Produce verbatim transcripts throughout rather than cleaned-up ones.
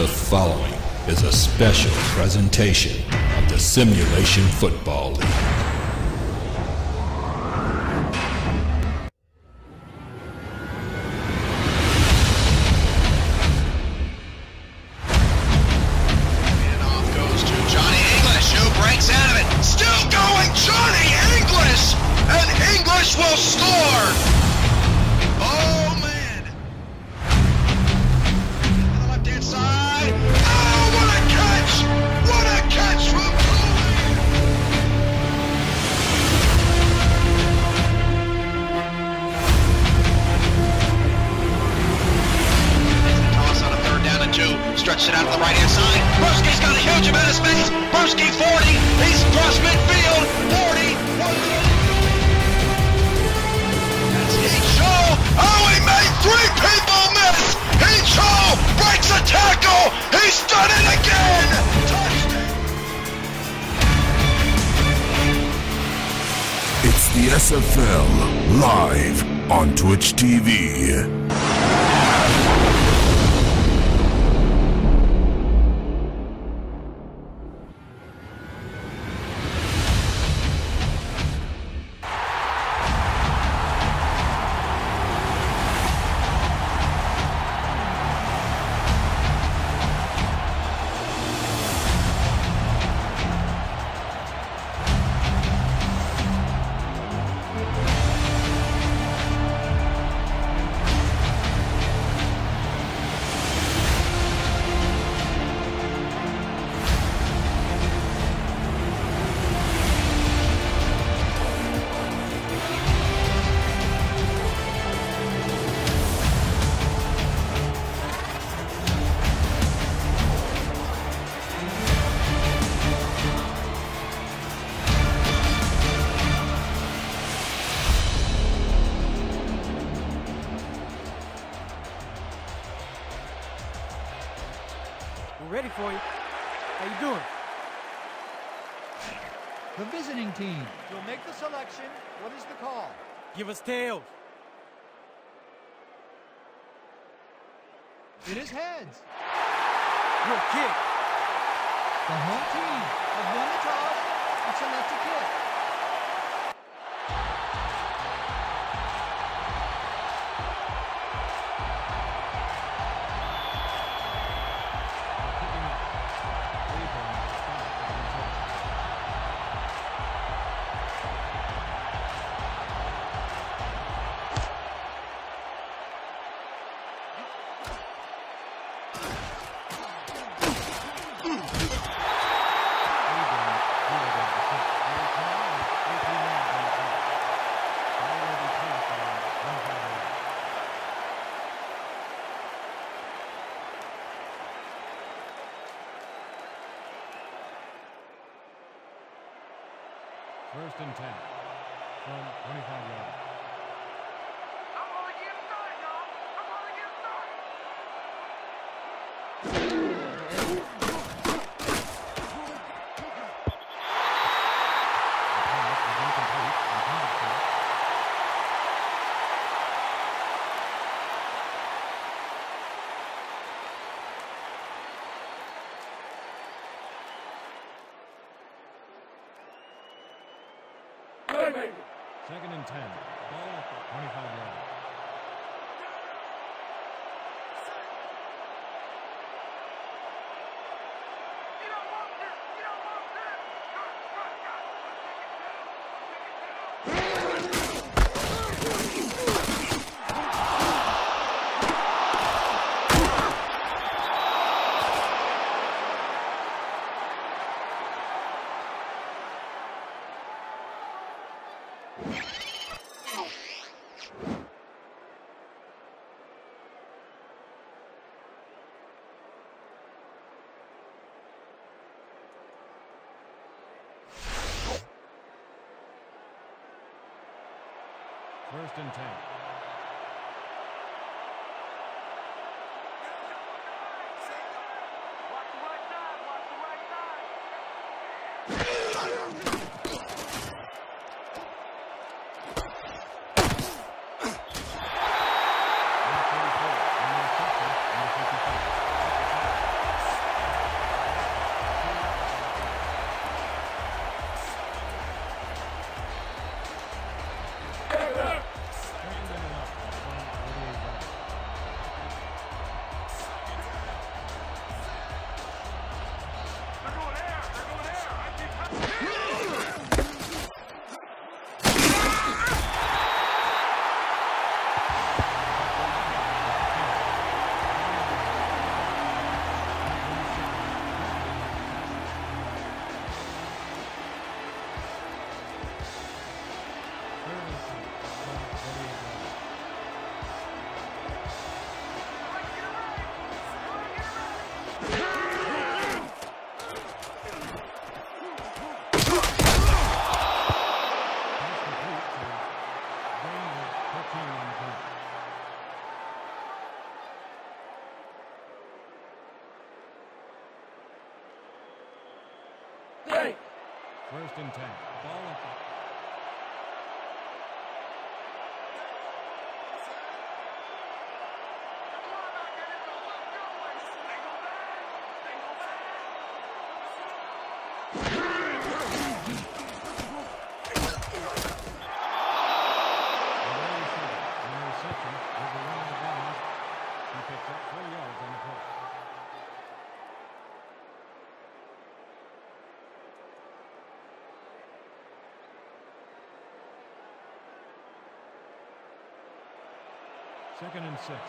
The following is a special presentation of the Simulation Football League. Will score! Oh, man! On the left-hand side. Oh, what a catch! What a catch from Cooley! Toss on a third down and two. Stretches it out to the right-hand side. Brusky's got a huge amount of space. Brusky forty. He's across midfield. forty. one. Oh, he made three people miss! He breaks a tackle! He's done it again! Touchdown! It's the S F L live on Twitch T V. Ready for you. How you doing? The visiting team will make the selection. What is the call? Give us tails. It is heads. Good kick. The home team has won the toss and select a kick. First and ten from twenty-five yards. I'm gonna get started, y'all. I'm gonna get started. Second and ten. Ball at the twenty-five yards. First and ten. Watch the right side, watch the right side. First and ten. Ball up. Second and six.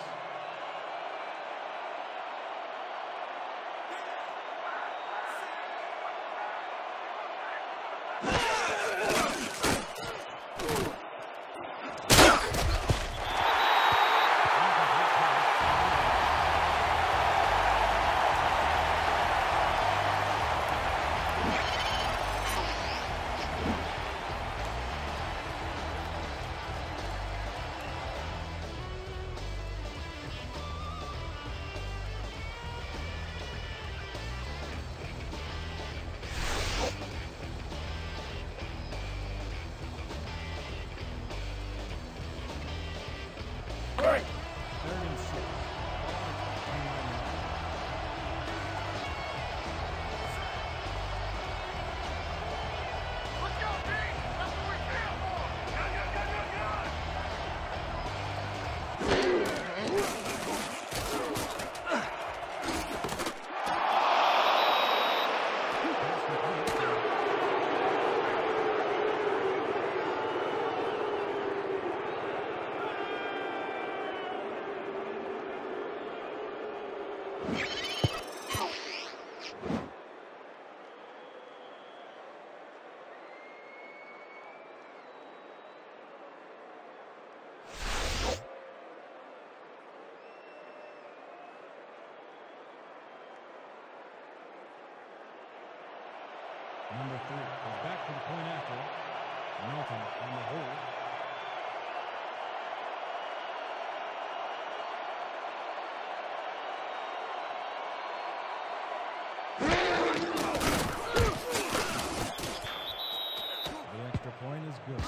Number three is back to the point after. Melton on the hold. The extra point is good.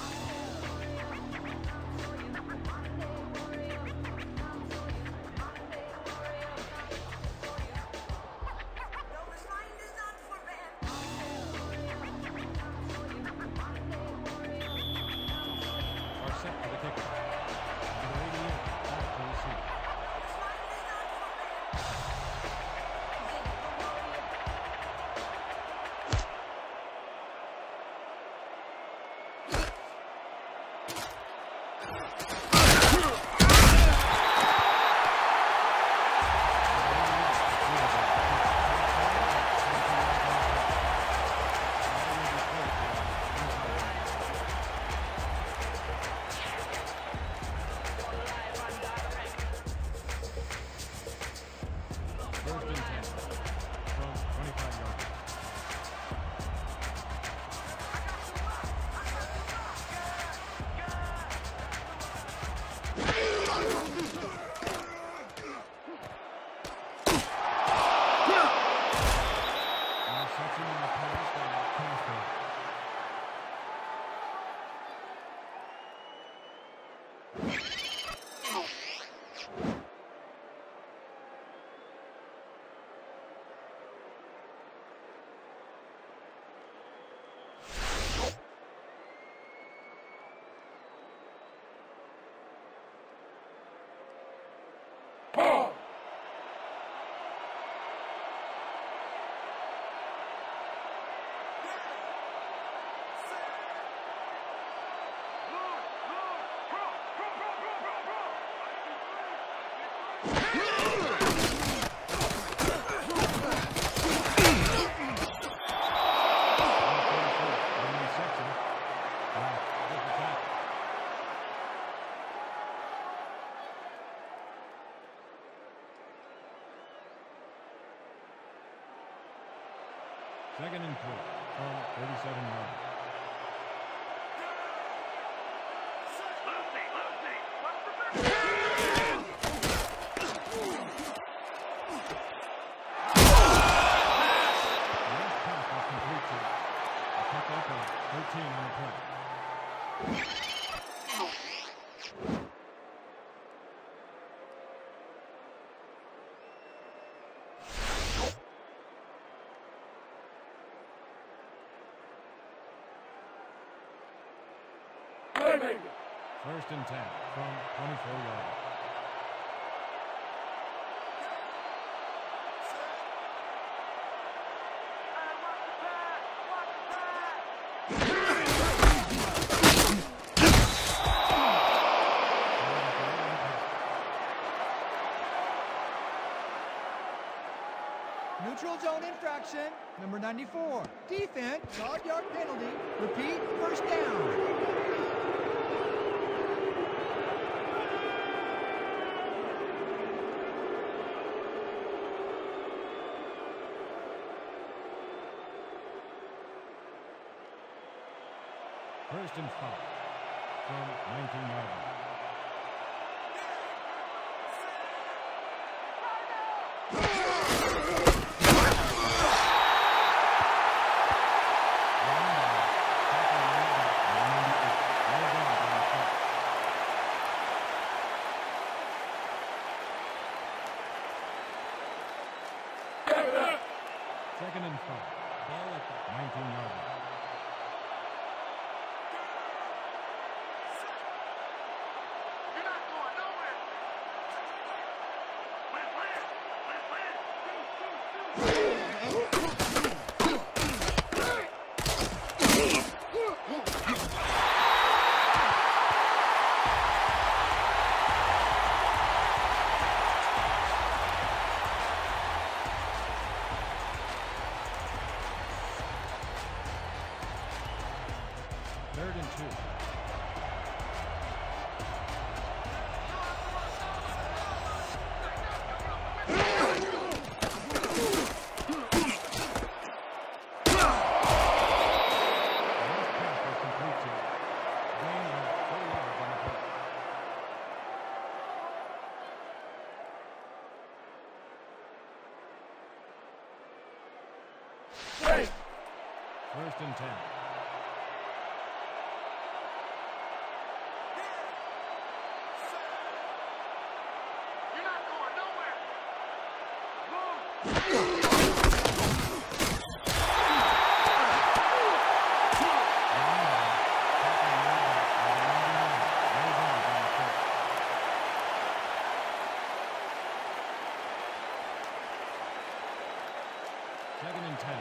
Second and three from thirty-seven yards. Last pass is complete to First and ten from twenty-four yards. Neutral zone infraction, number ninety-four. Defense, odd yard penalty. Repeat, first down. First and five from nineteen yards. Second and five. Ball at the nineteen yard line. Third and two. First and ten. Second and ten.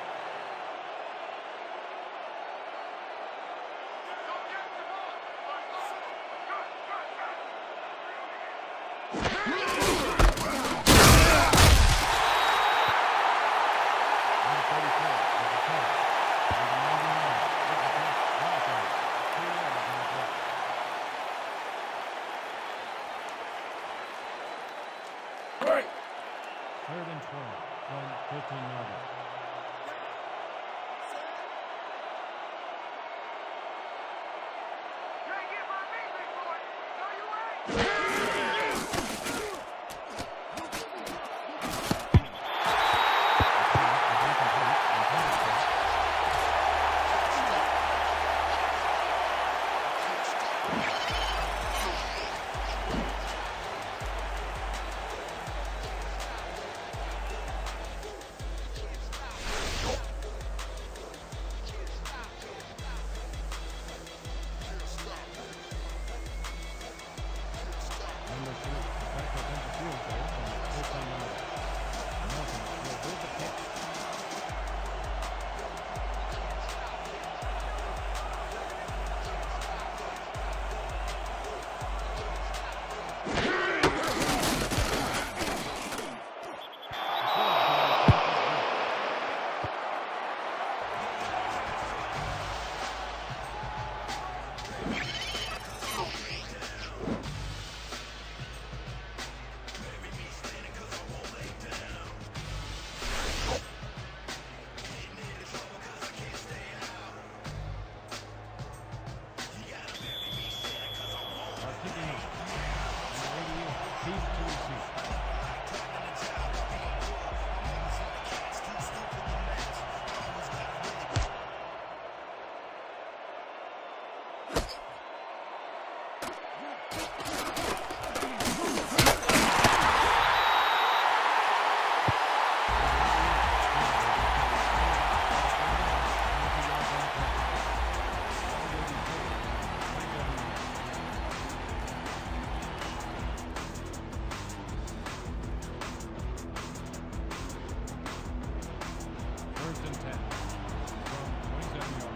Third and twelve from fifteen yards. First and ten. From twenty-seven yards.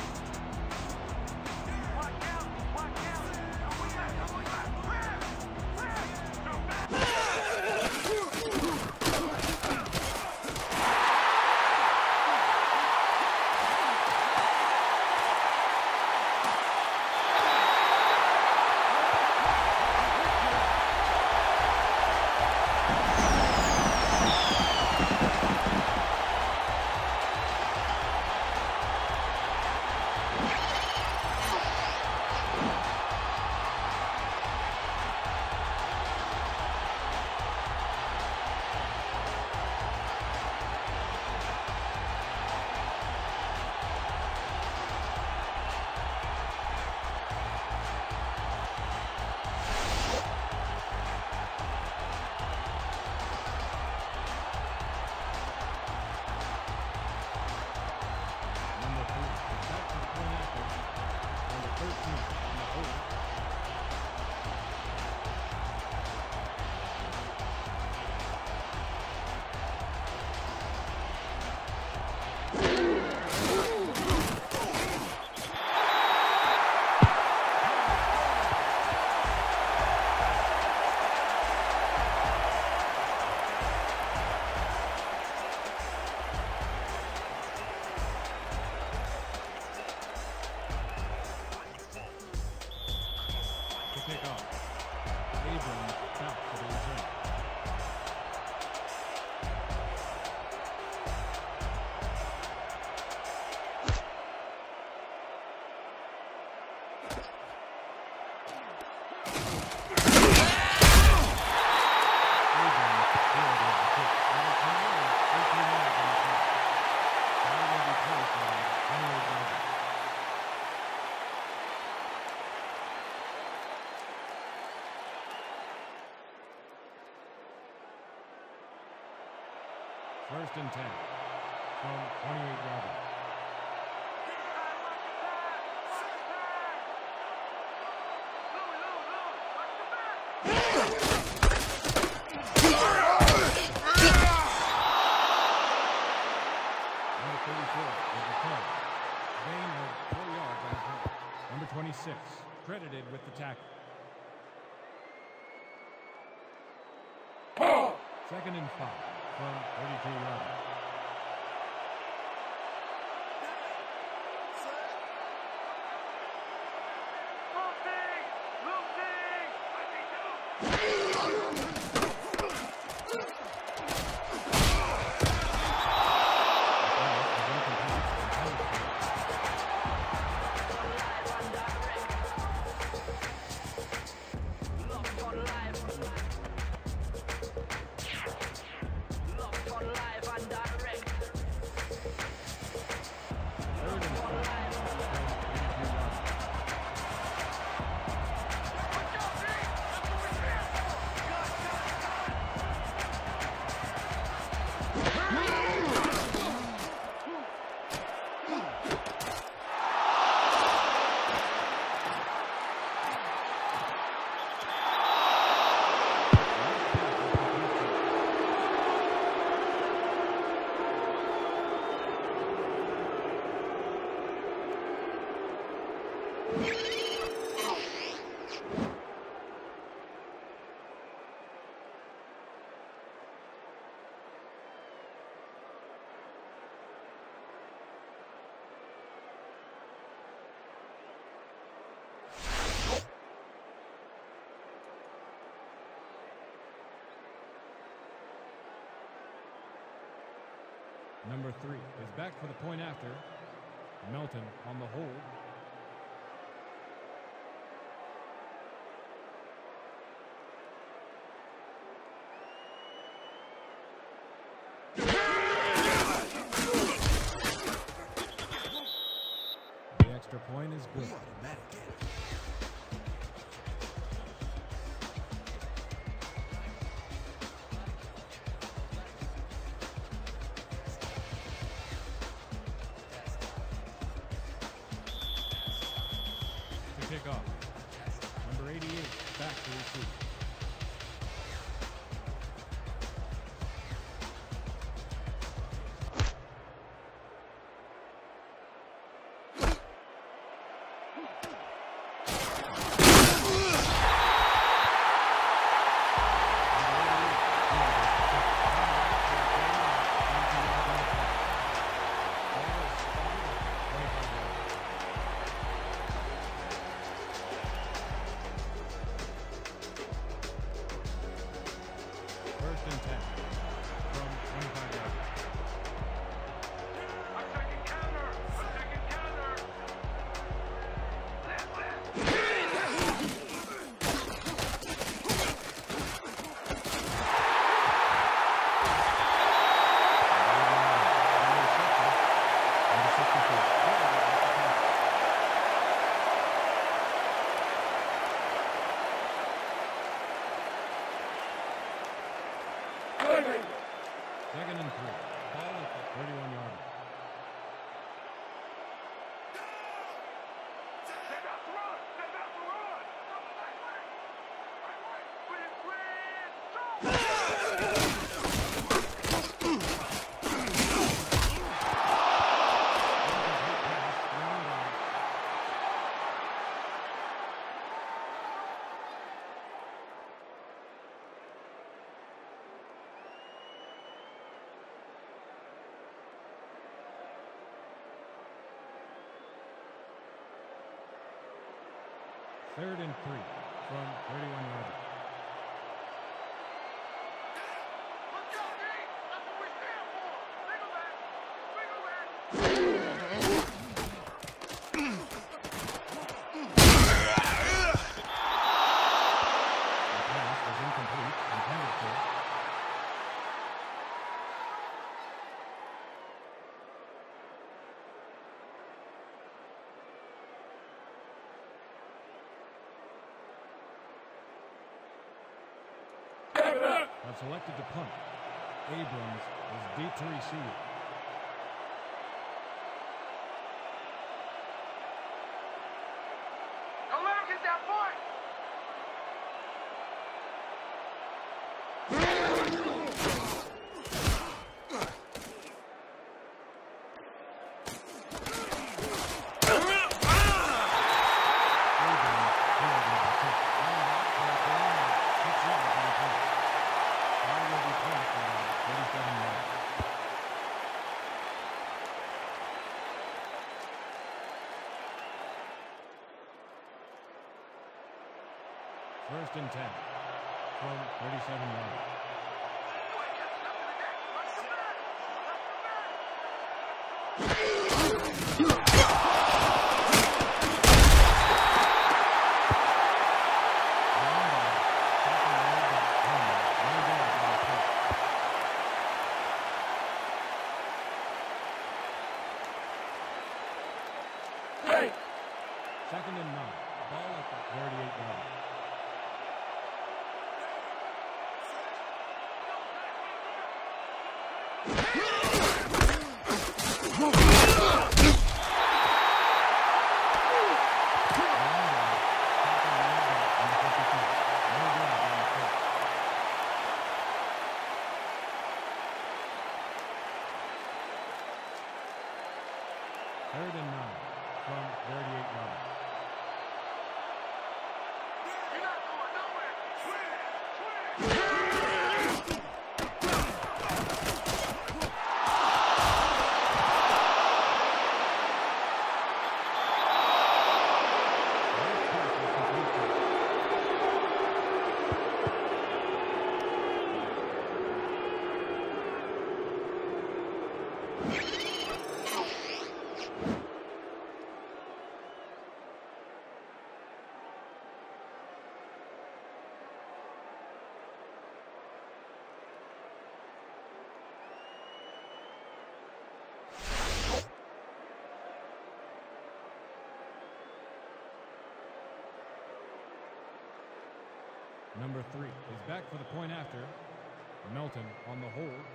Kick off. Abrams back to the return. First and ten from twenty-eight yards. Number thirty-four is the play. Gain of four yards on the play. Number twenty-six credited with the tackle. Second and five from thirty-two yards. Number three is back for the point after. Melton on the hold. The extra point is good. Kick off. Number eighty-eight back to receive. Second and three. Ball at the thirty-one yard line. Third and three from thirty-one yard line. Have selected to punt. Abrams is deep to receive. Don't let him get that point. First and ten from thirty-seven yards. Second and nine. Ball at the thirty-eight yard line. Third and nine from thirty-eight yards. You're not going nowhere. Swing, Number three is back for the point after. Melton on the hold.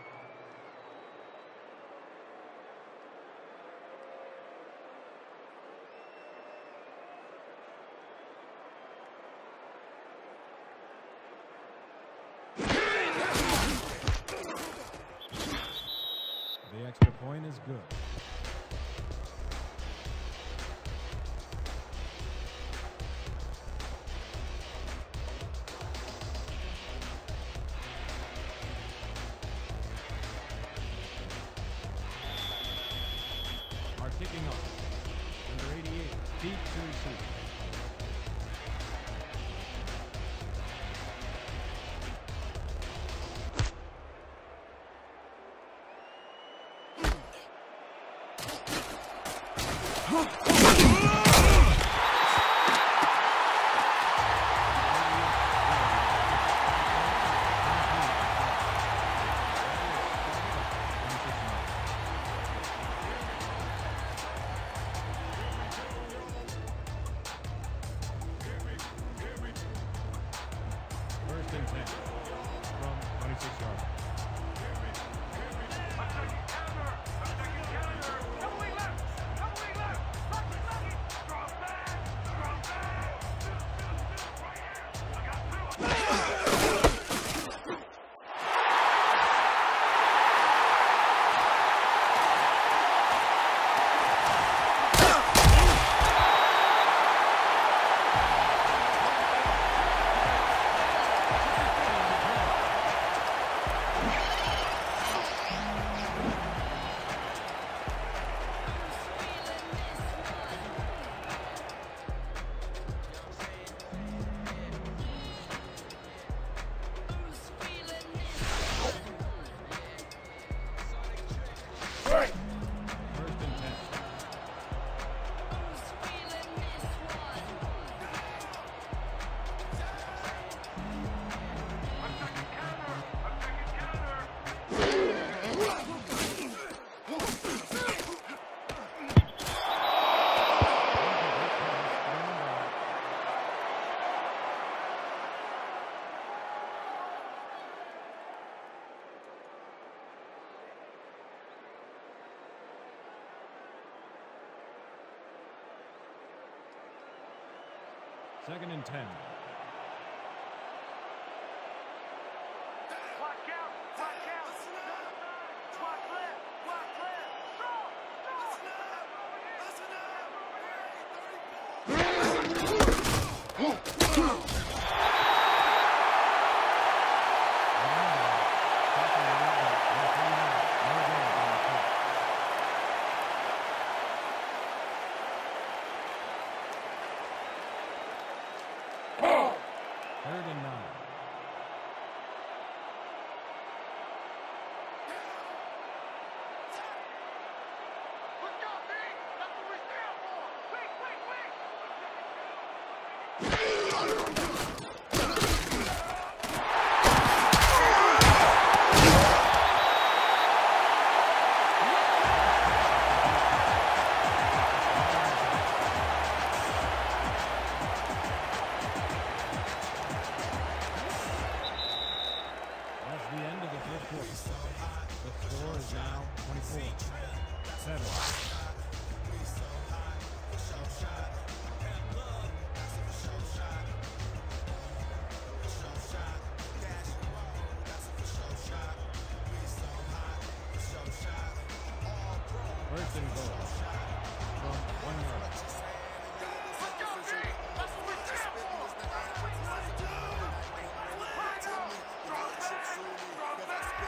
The extra point is good. Kicking off. Number eighty-eight, deep to receive. six yards. Second and ten. Watch out! Watch out! Watch left! Watch left! Stop! Stop! Third and nine. Let's go, B! That's what we stand for! Wait, wait, wait! First and goal. From one yard. Let's go, B! That's what we stand for! Drop back! Drop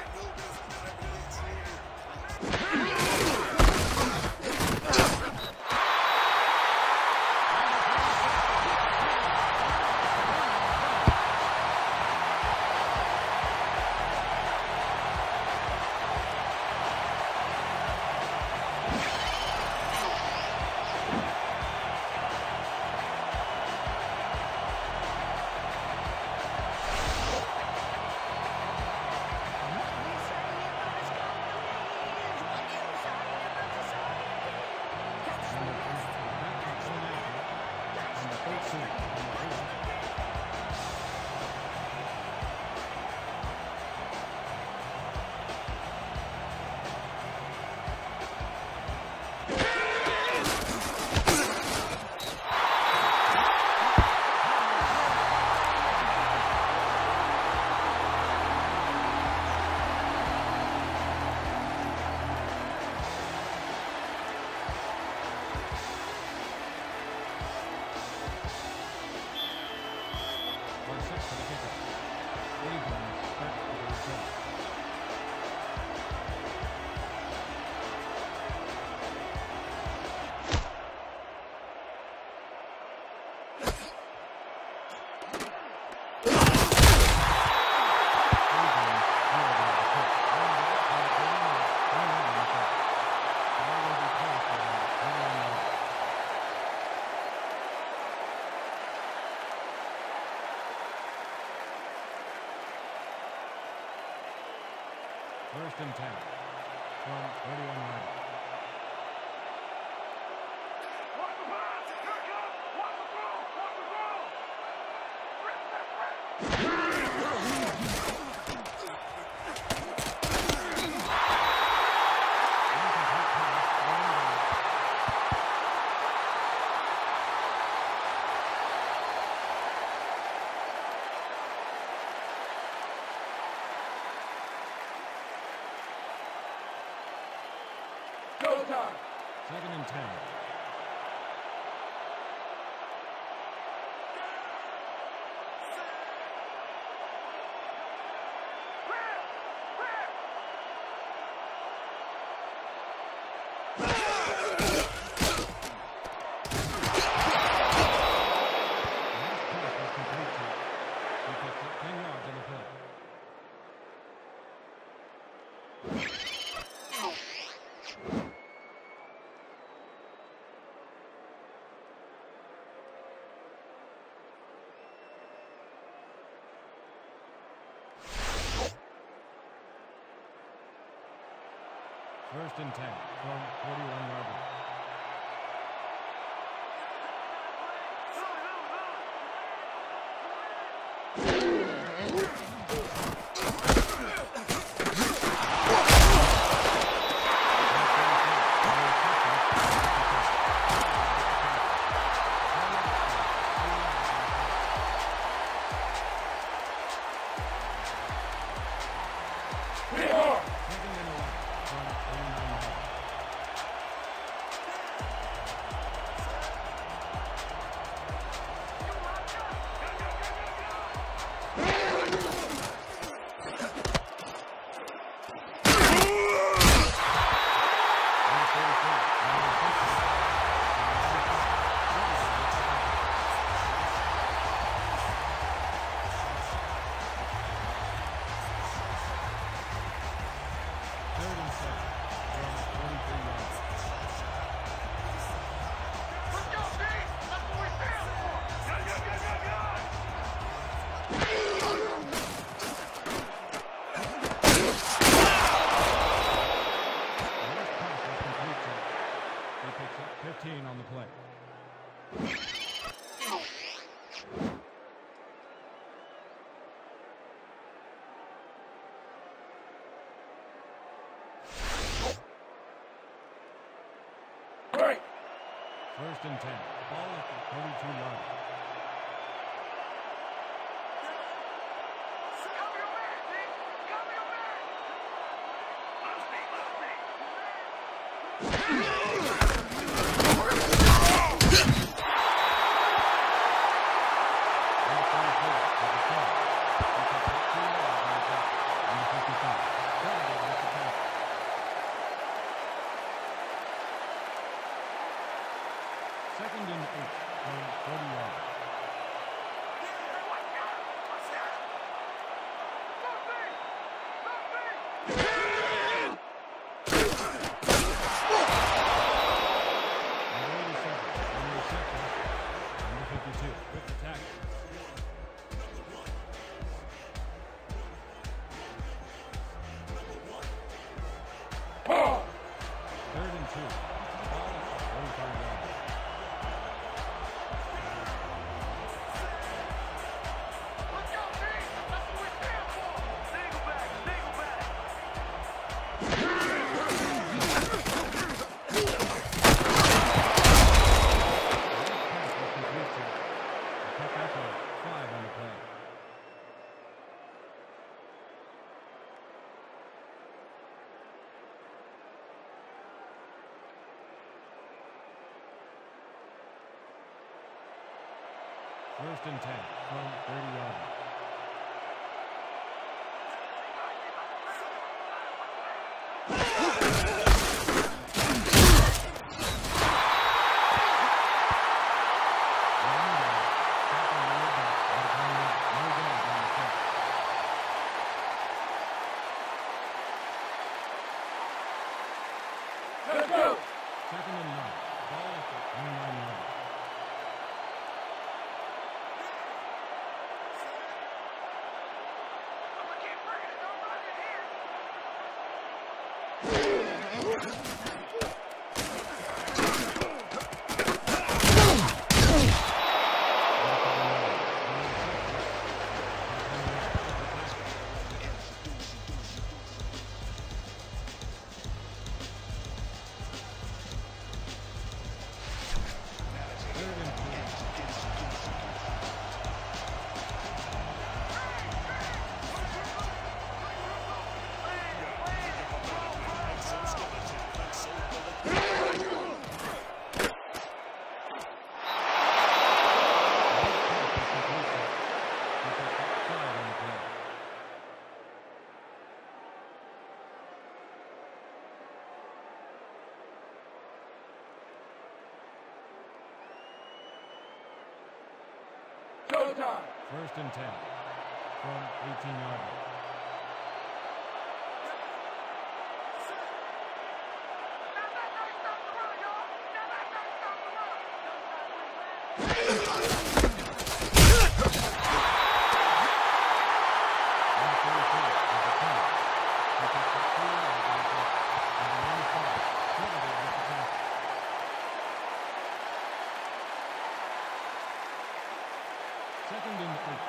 First and ten. From thirty-one yards. Watch the pass! Here it comes! Watch the throw! Watch the throw! Rip, rip, rip! Second and ten. First and ten from forty-one yard line. fifteen on the play. First and ten. Ball at the thirty-two yard line. Second and eight from forty yards. With the tackle. Third and two. Ball at the forty-five yard line. Let's go, team! That's what we stand for! Single back, single back! Five on the play. First and ten from thirty yards. Second and nine. Ball at the twenty-nine yard line. Showtime. First and ten from eighteen-yard line. Second and eight.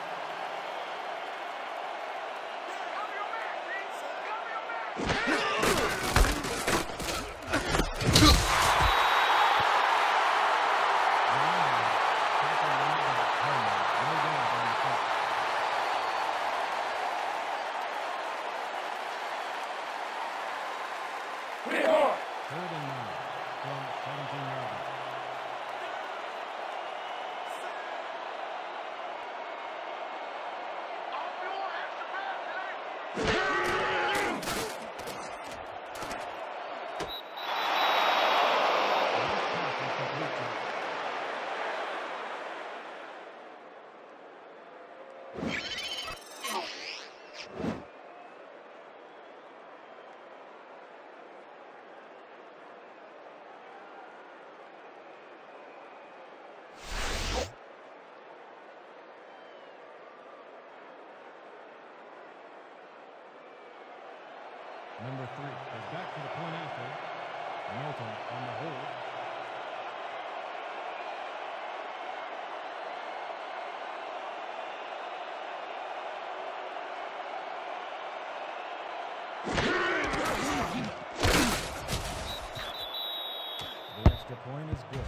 Pretty hard. Third and nine from seventeen-yard line. Number three is back for the point after. Milton on the hold. The extra point is good.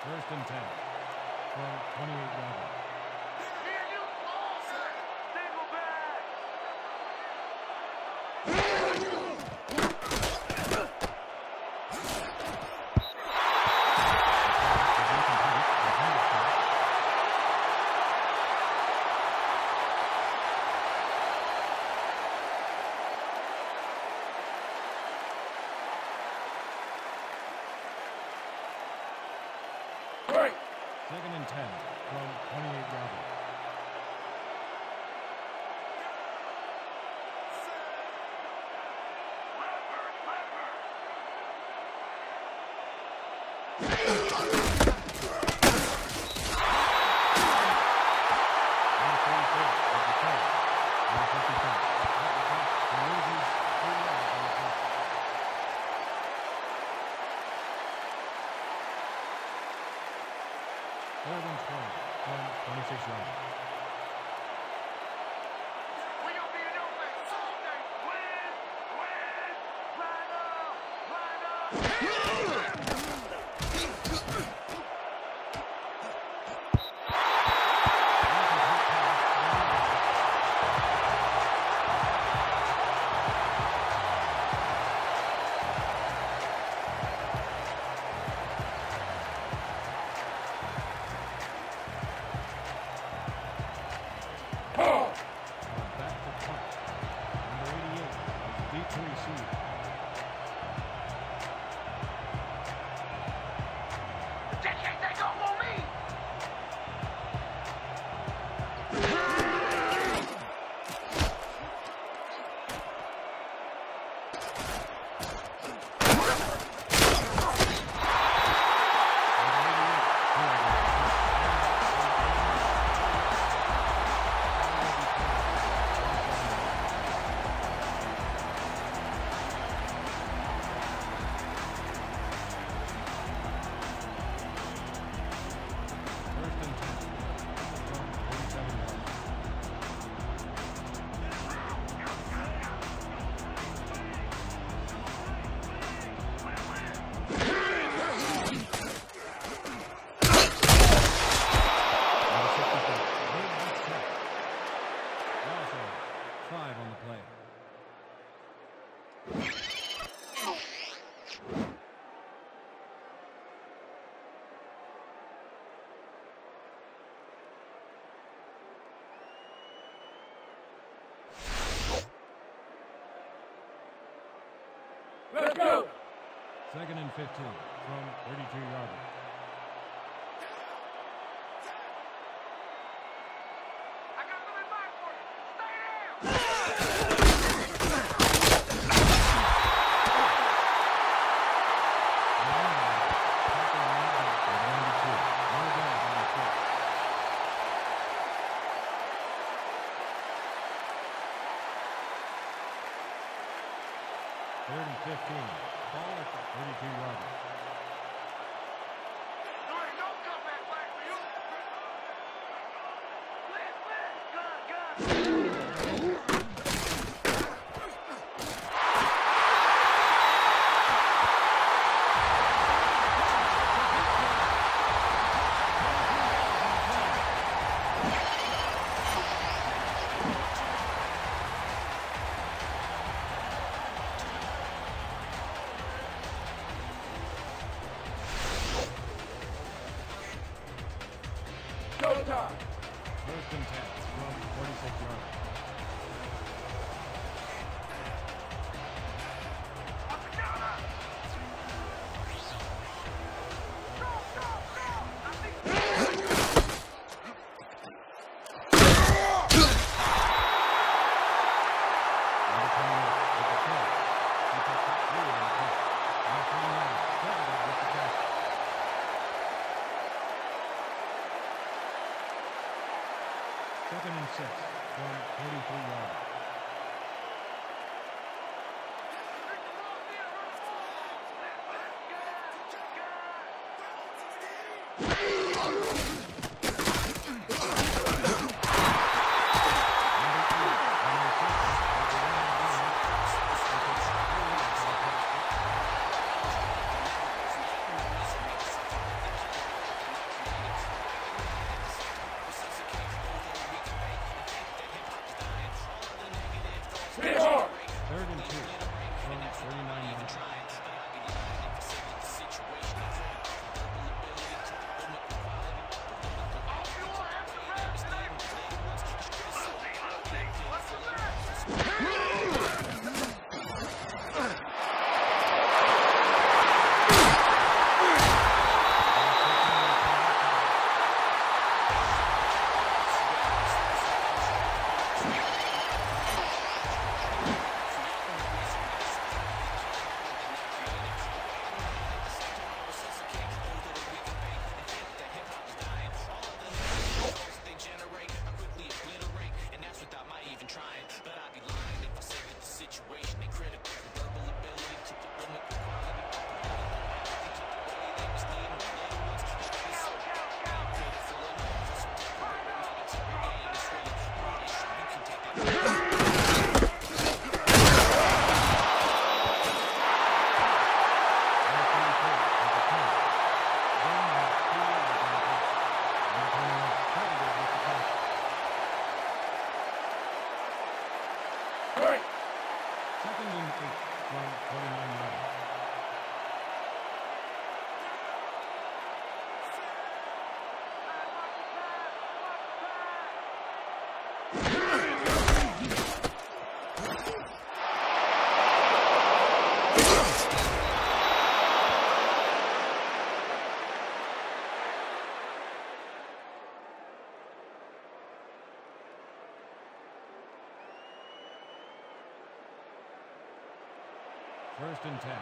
First and ten from twenty-eight yards. Second and ten from twenty-eight yards. Third and twelve from twenty-six yards. We gonna be in your face all day. Win, win, line up, line up. Back to punt. Number eighty-eight, deep to receive. They can't take off on me. First and ten from forty-seven yards. Number sixty-four, David Smith. Also, five on the play. Let's go! Second and fifteen from thirty-two yards. I got them in mind for you. Stay down. Third and fifteen. Ball at the thirty-two yards. There ain't no comeback back for you. Blitz, blitz. Gun, gun. Showtime! First and ten from forty-six yards. Up and down, up. Go, go, go. I think. Number twenty-eight with the catch. He picks up three on the catch. Number twenty-nine, Kevin with the catch. Second and six from forty-three yards. First and ten.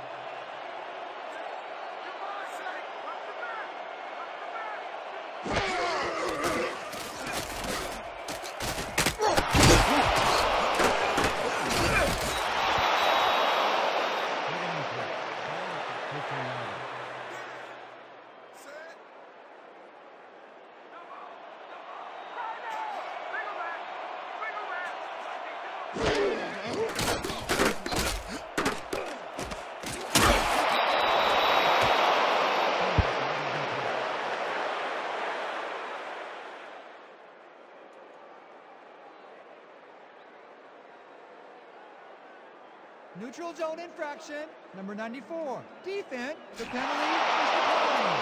Neutral zone infraction, number ninety-four. Defense, the penalty is declined.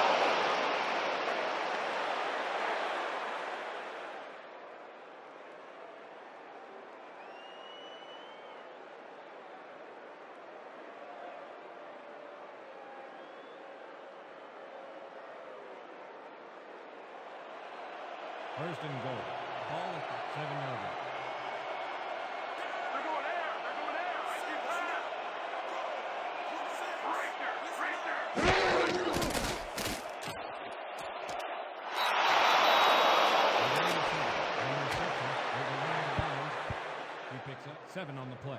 First and goal. Ball at the seven-yard line. They're going air. They're going air. Make it pass. Right there. Right there. He picks up seven on the play.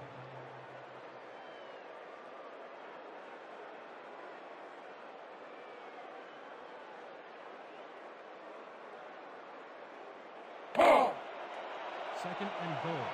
Second and goal.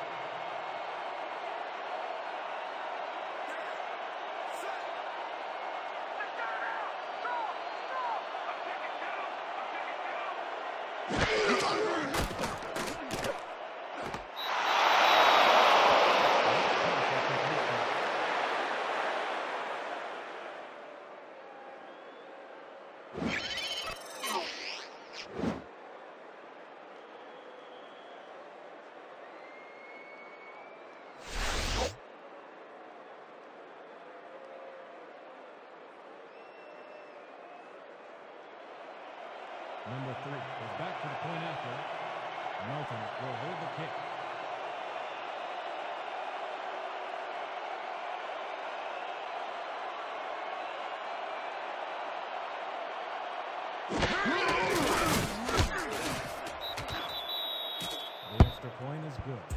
Number three is back to the point after. Melton will hold the kick. The extra point is good.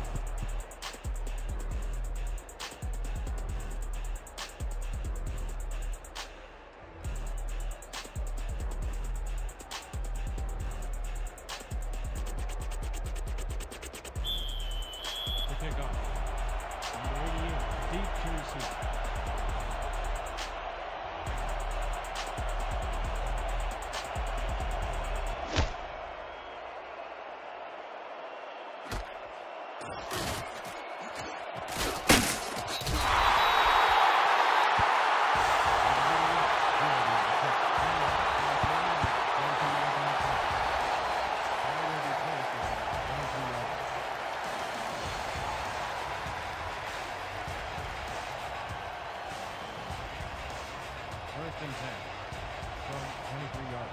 First and ten from twenty-three yards.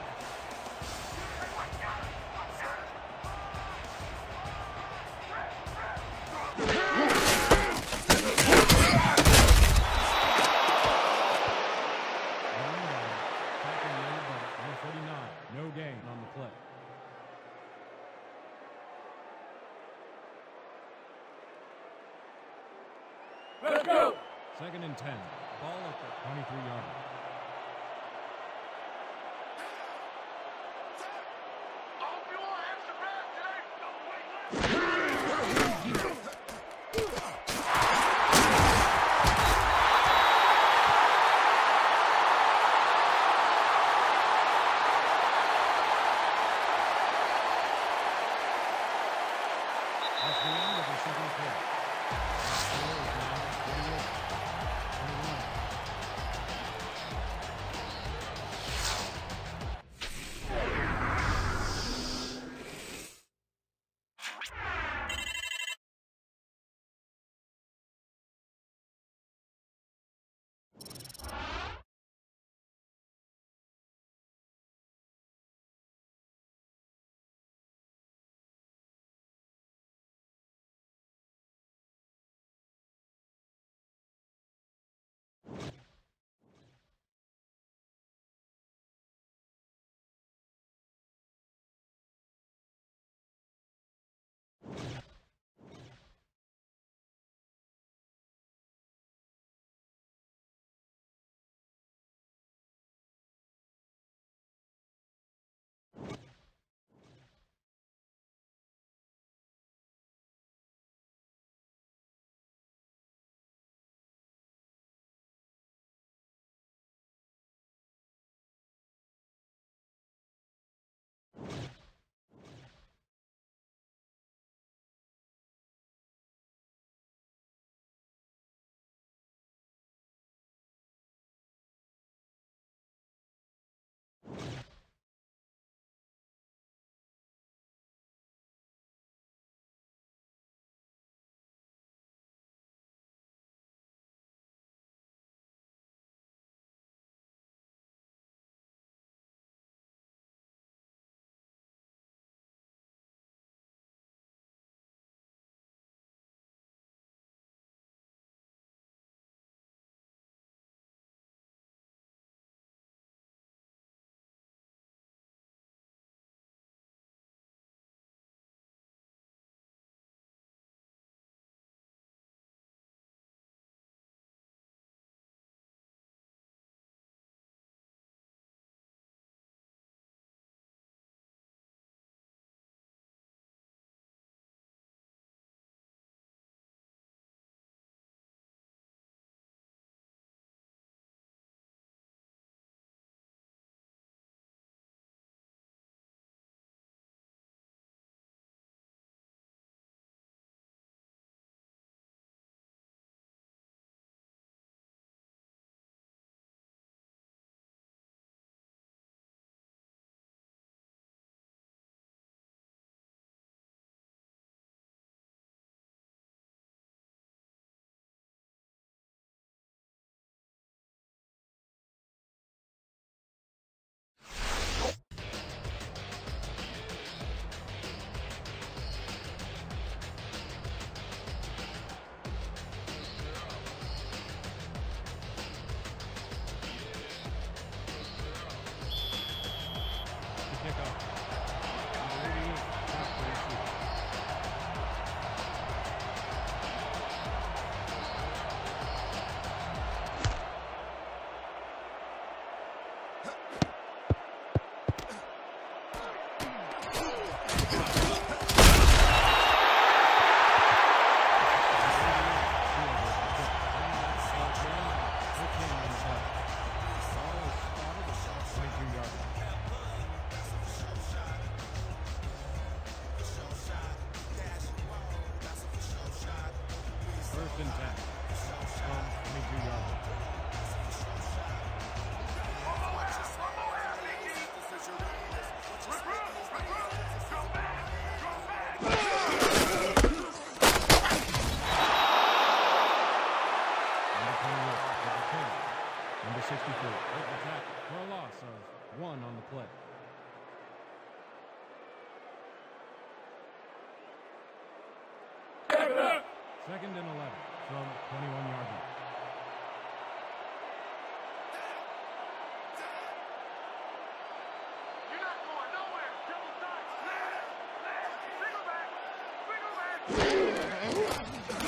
Number forty-nine, no gain on the play. Let's go. Second and ten. Ball at the twenty-three yard line. That's the end of the second quarter. First and ten. From twenty-two yard line. Number sixty-four, attack for a loss of one on the play. Second and eleven from twenty-one yard line. You're not going nowhere. Double tight. Left, left, single back, single back.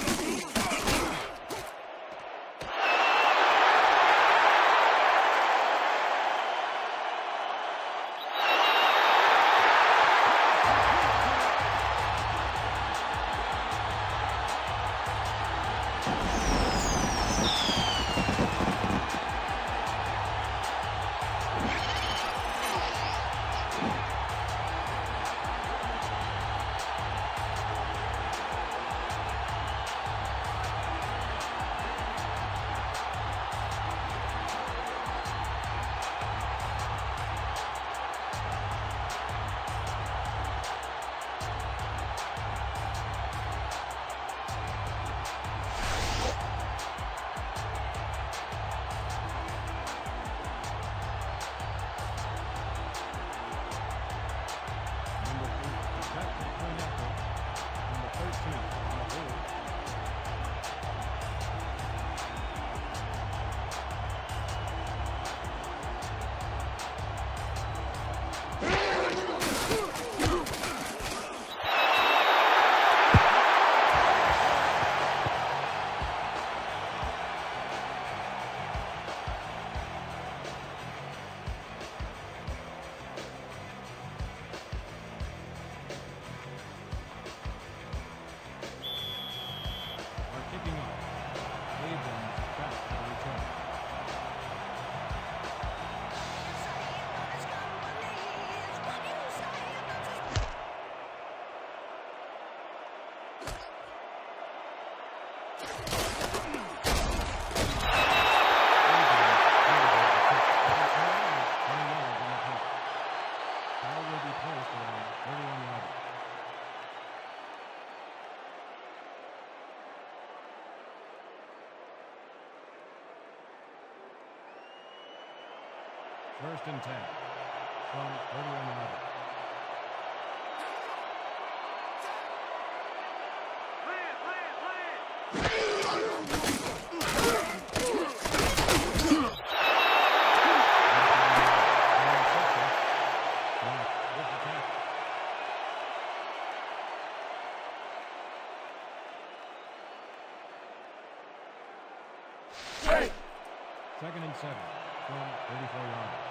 First and ten from thirty-one yard line. Second and seven from thirty-four yard line.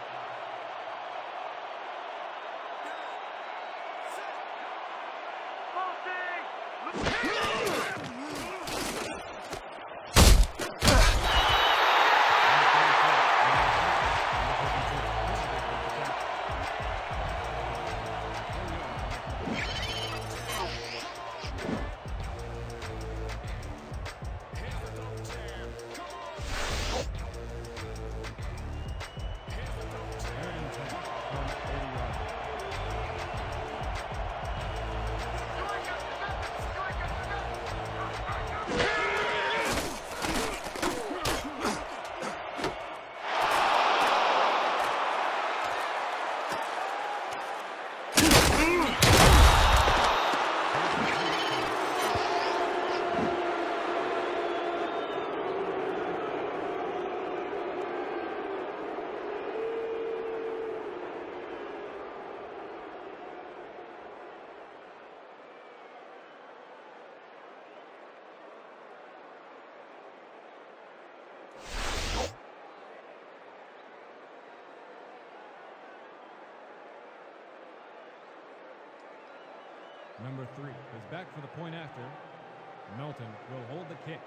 Number three is back for the point after. Milton will hold the kick.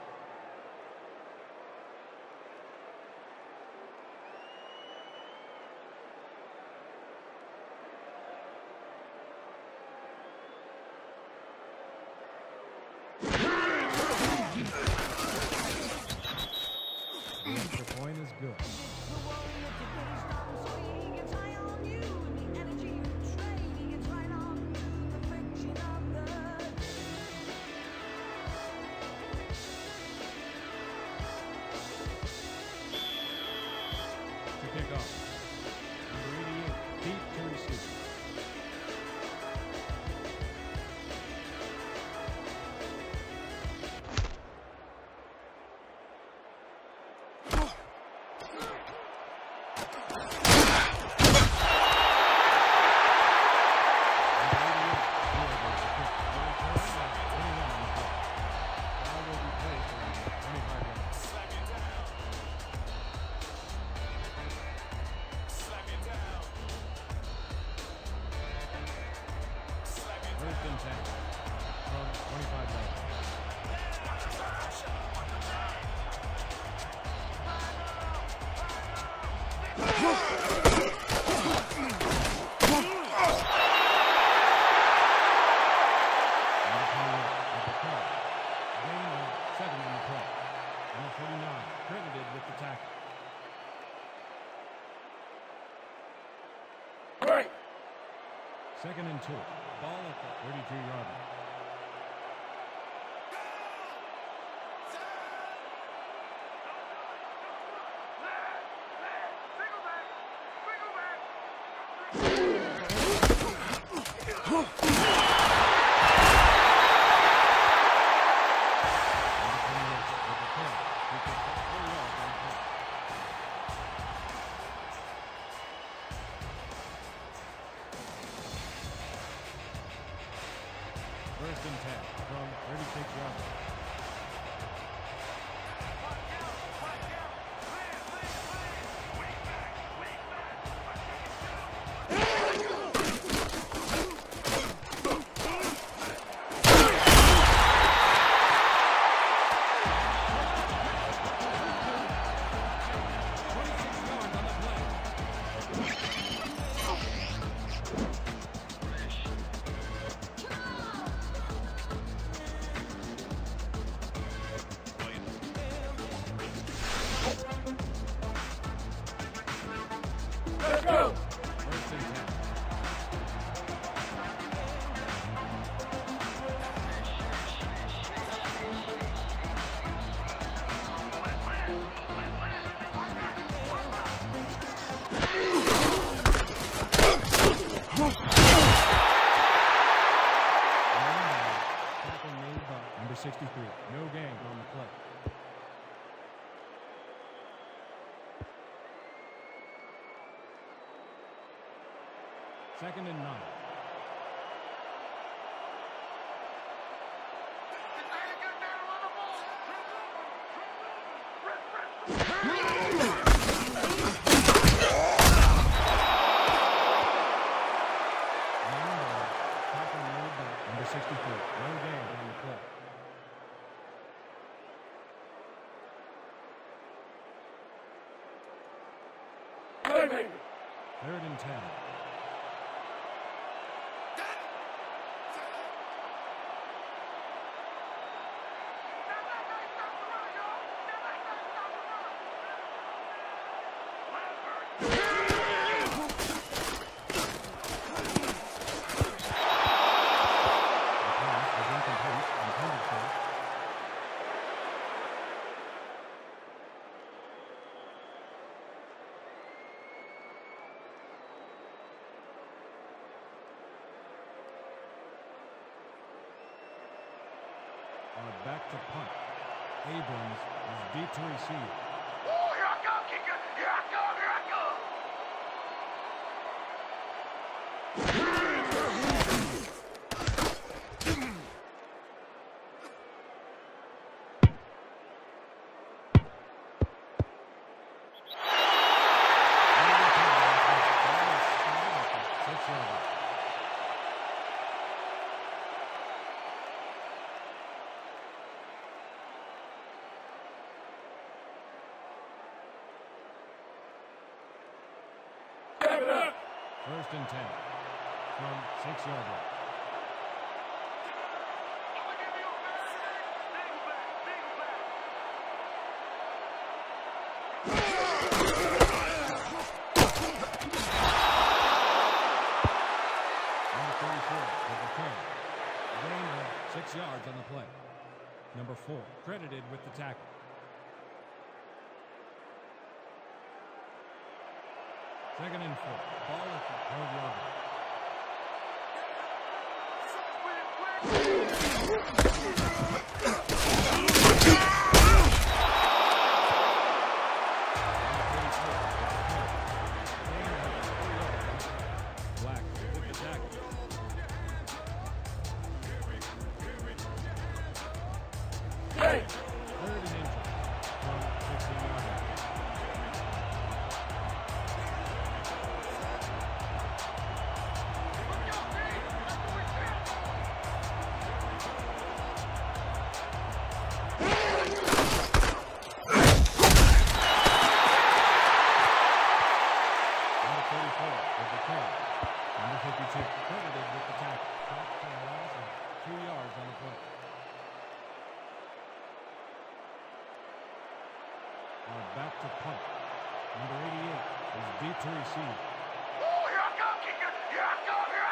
The point is good. To kick off. Number eighty-eight, deep to receive. First and ten from twenty-five yards. Credited with the tackle. Second and two. Ball at the thirty-two yard line. First and ten from thirty-six yards. Let's go! First and ten. Tackle made by number sixty-three. No gain on the play. Second and nine. Tackle made by number sixty-three. No gain on the play. Third and ten. Are back to punt. Abrams is deep to receive. Oh, here I go, kicker! Here I go! Here I go! First and ten from six-yard line. Six yards on the play. Number four, credited with the tackle. Second and four. Ball at the twelve-yard Black with the tackle. Third and inches from sixteen yards. Number thirty-four with the carry. Number fifty-two credited with the tackle. Back for a loss of two yards on the play. Now back to punt. Number eighty-eight is deep to receive. Oh, here I come, kicker! Here I come! Here I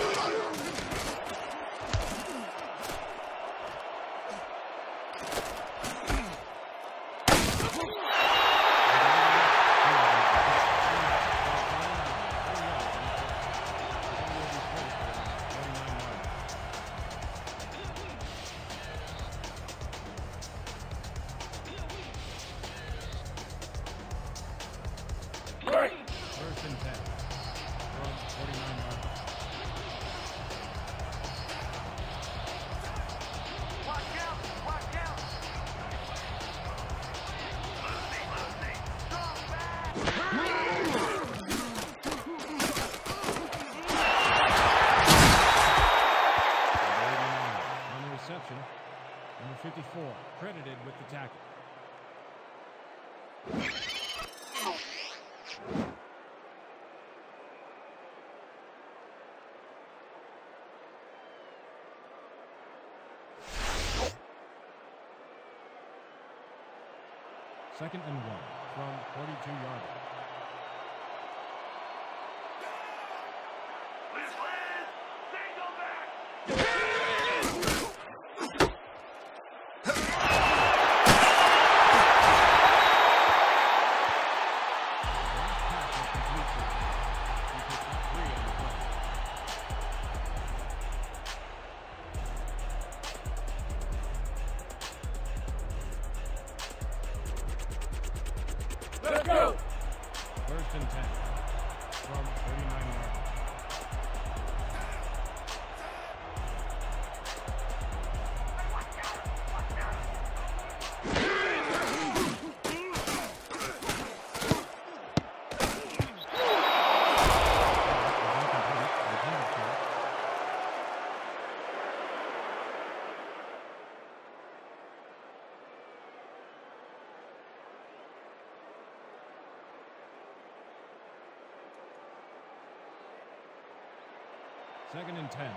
First and ten from forty-nine yards. Watch out! Watch out! Lucy, Lucy! Strong back! On the reception, number fifty-four, credited with the tackle. Second and one from forty-two yards. Liz, Liz! Single back! Let's go! First and ten from thirty-nine yards. Second and ten.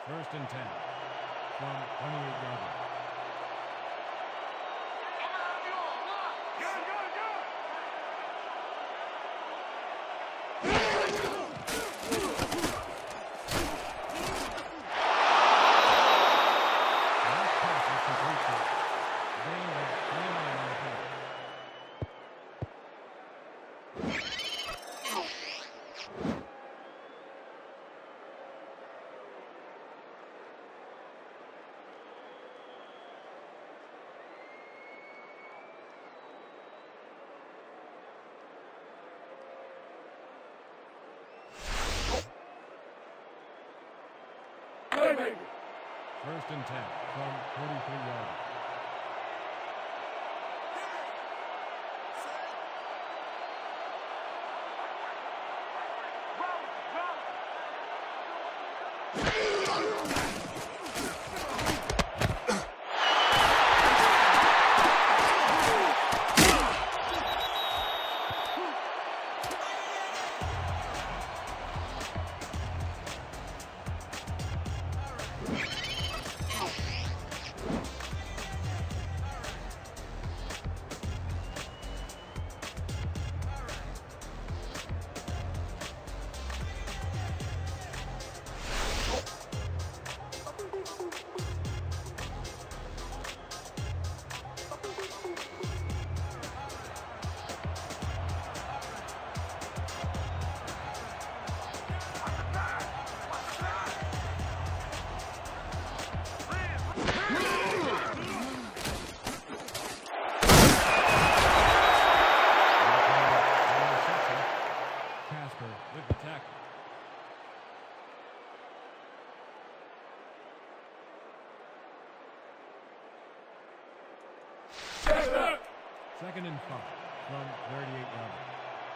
First and ten from twenty-eight yard line. First and ten from forty-three yard line. With the tackle. Second and five from thirty-eight yard line.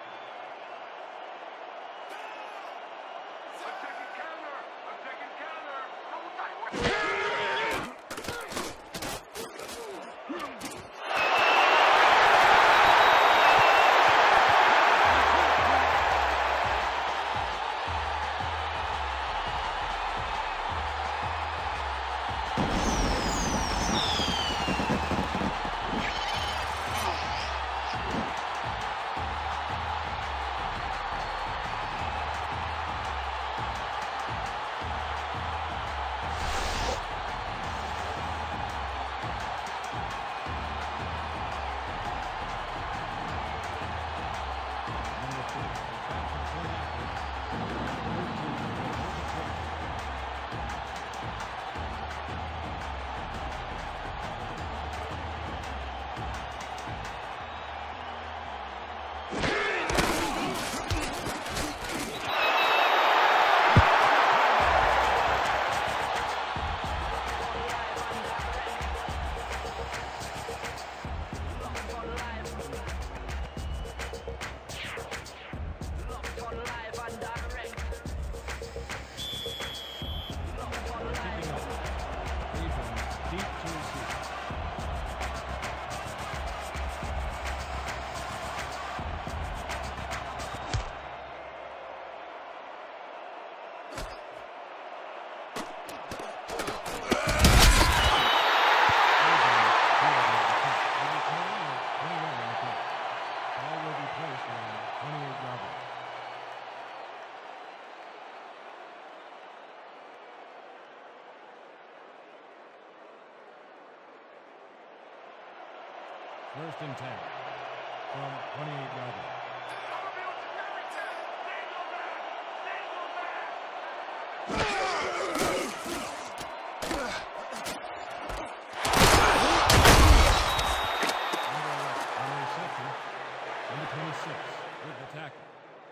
First and ten from twenty-eight yard line. On the reception, number twenty-six with the tackle.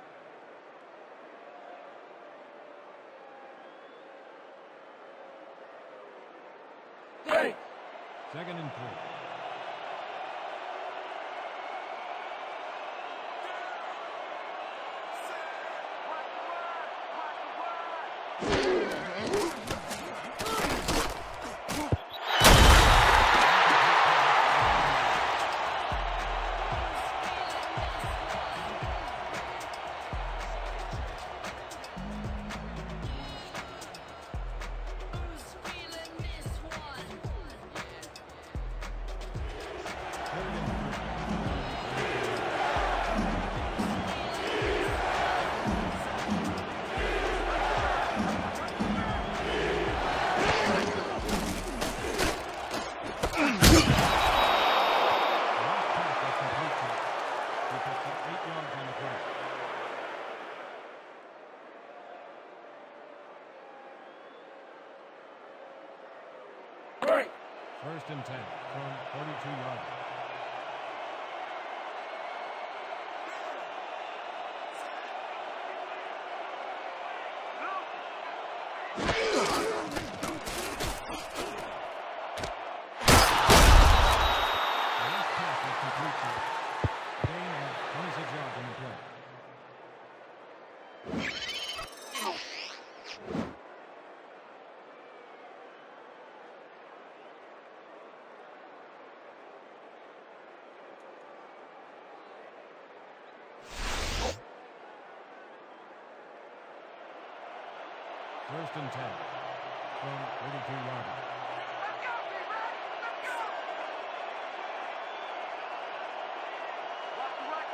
Second and three. First and ten from forty-two yards. First and ten from thirty-two yards. Let's go, D-man! Let's go! Watch the right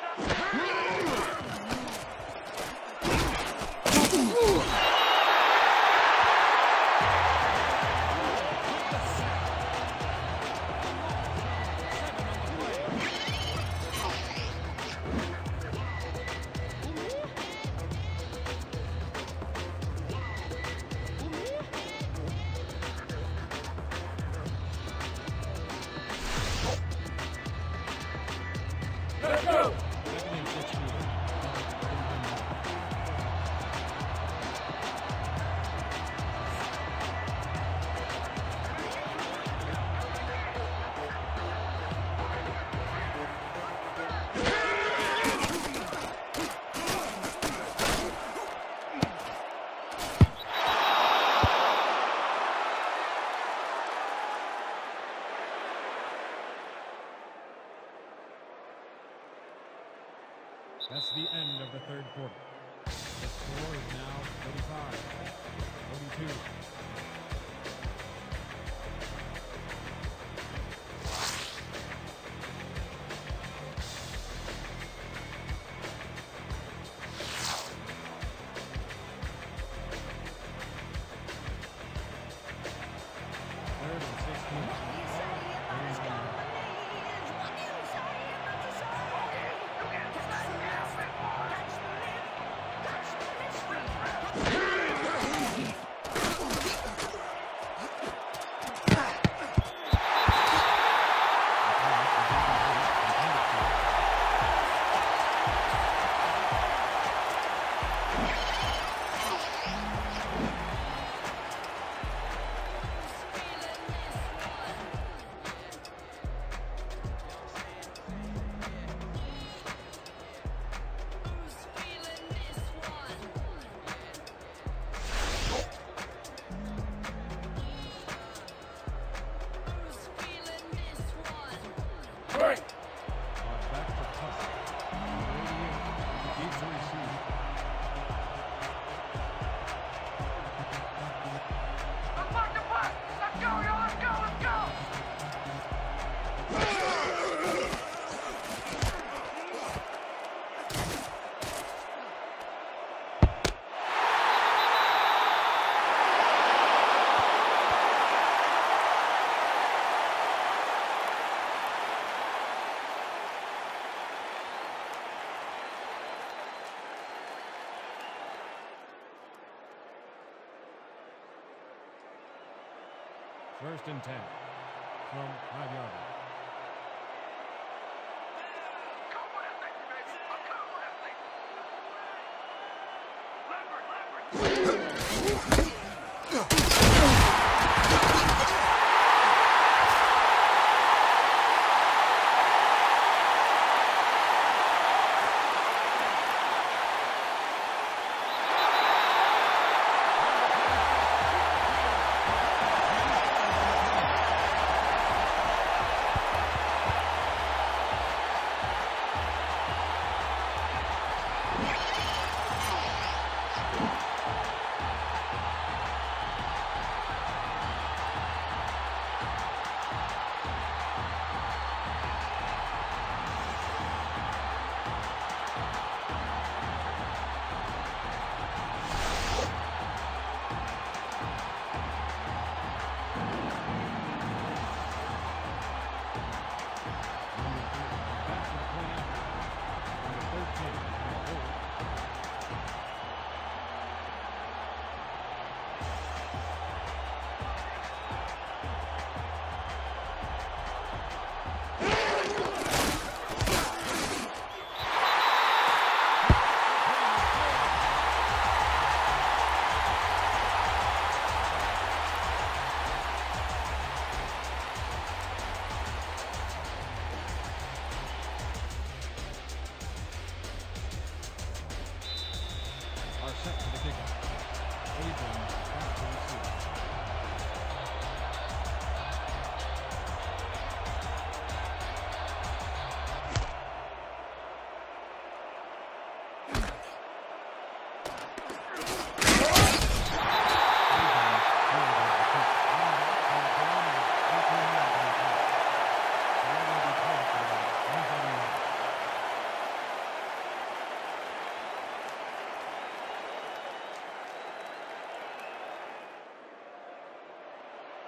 That's the end of the third quarter. The score is now thirty-five forty-two. Third and sixteen. First and ten from five yards. Come with it, baby! Come with it! Leopard, leopard!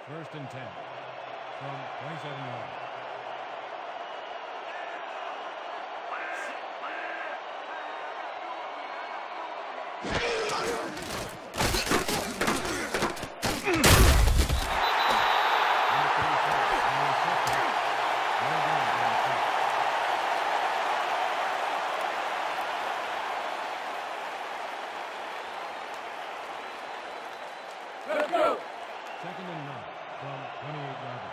First and ten from twenty-seven yards. Second and nine from twenty-eight yards.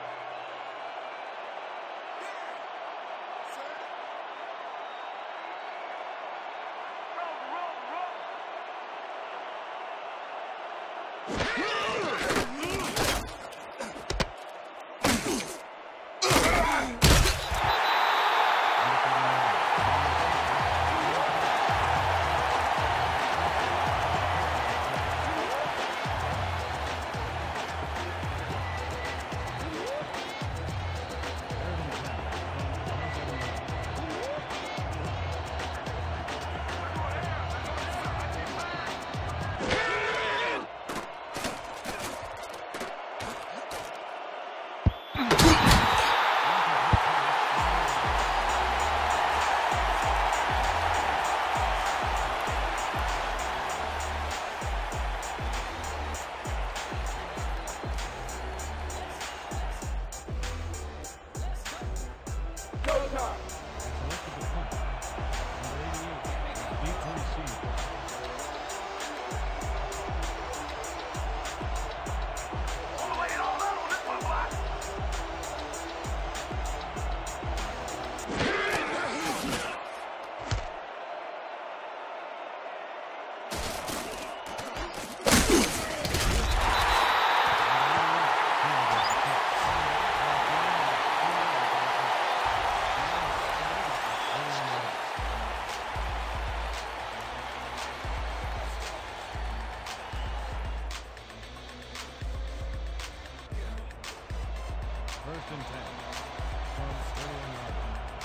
First and ten from thirty-one yards.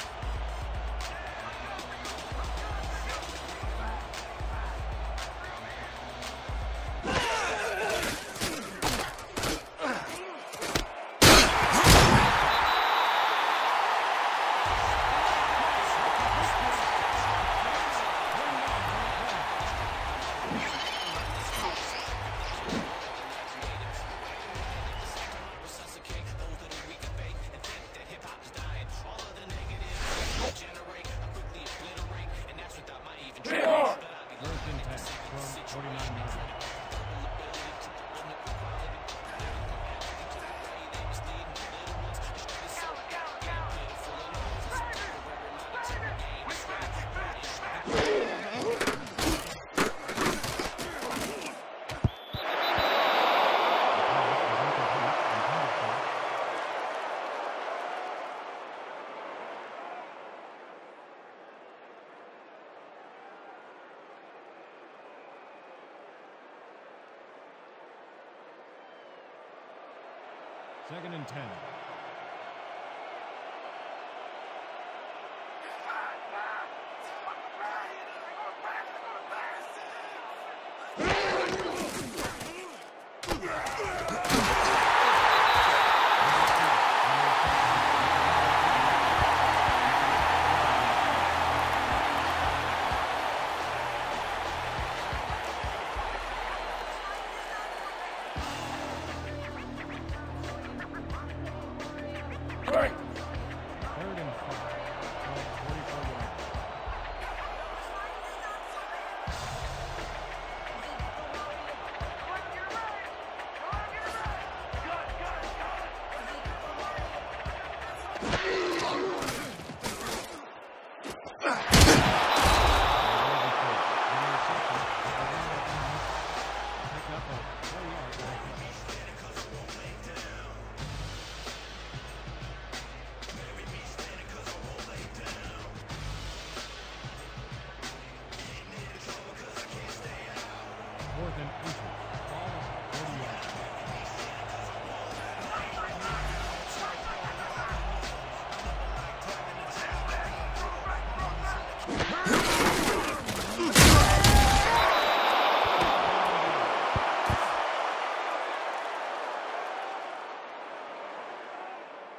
Second and ten.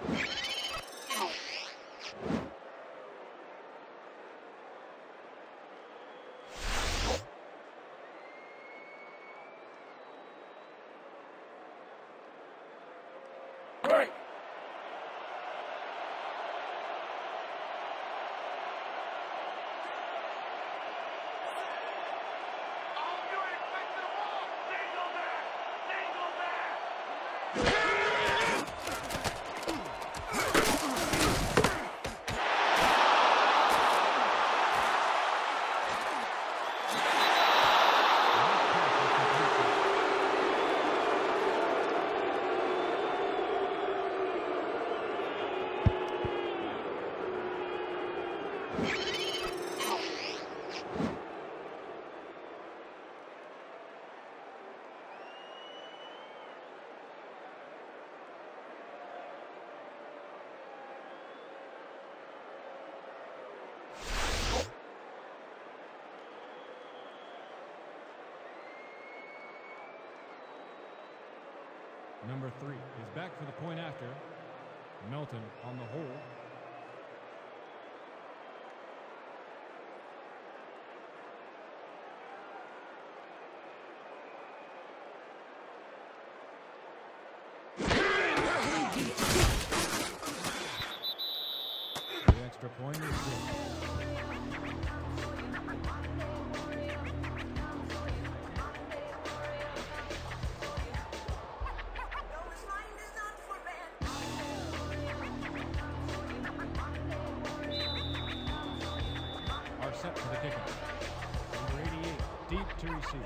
Number three is back for the point after. Melton on the hold. The extra point is good. Set for the kickoff. Number eighty-eight, deep to receive.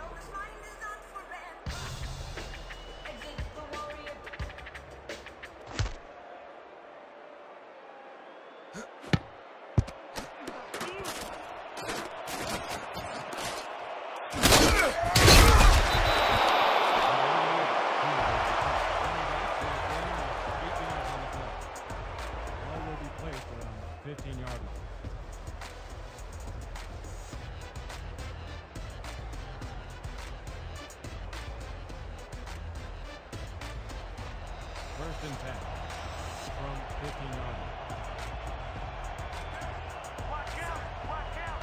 Ball will be placed around fifteen yard line. First and ten from fifteen yard line. Watch out! Watch out!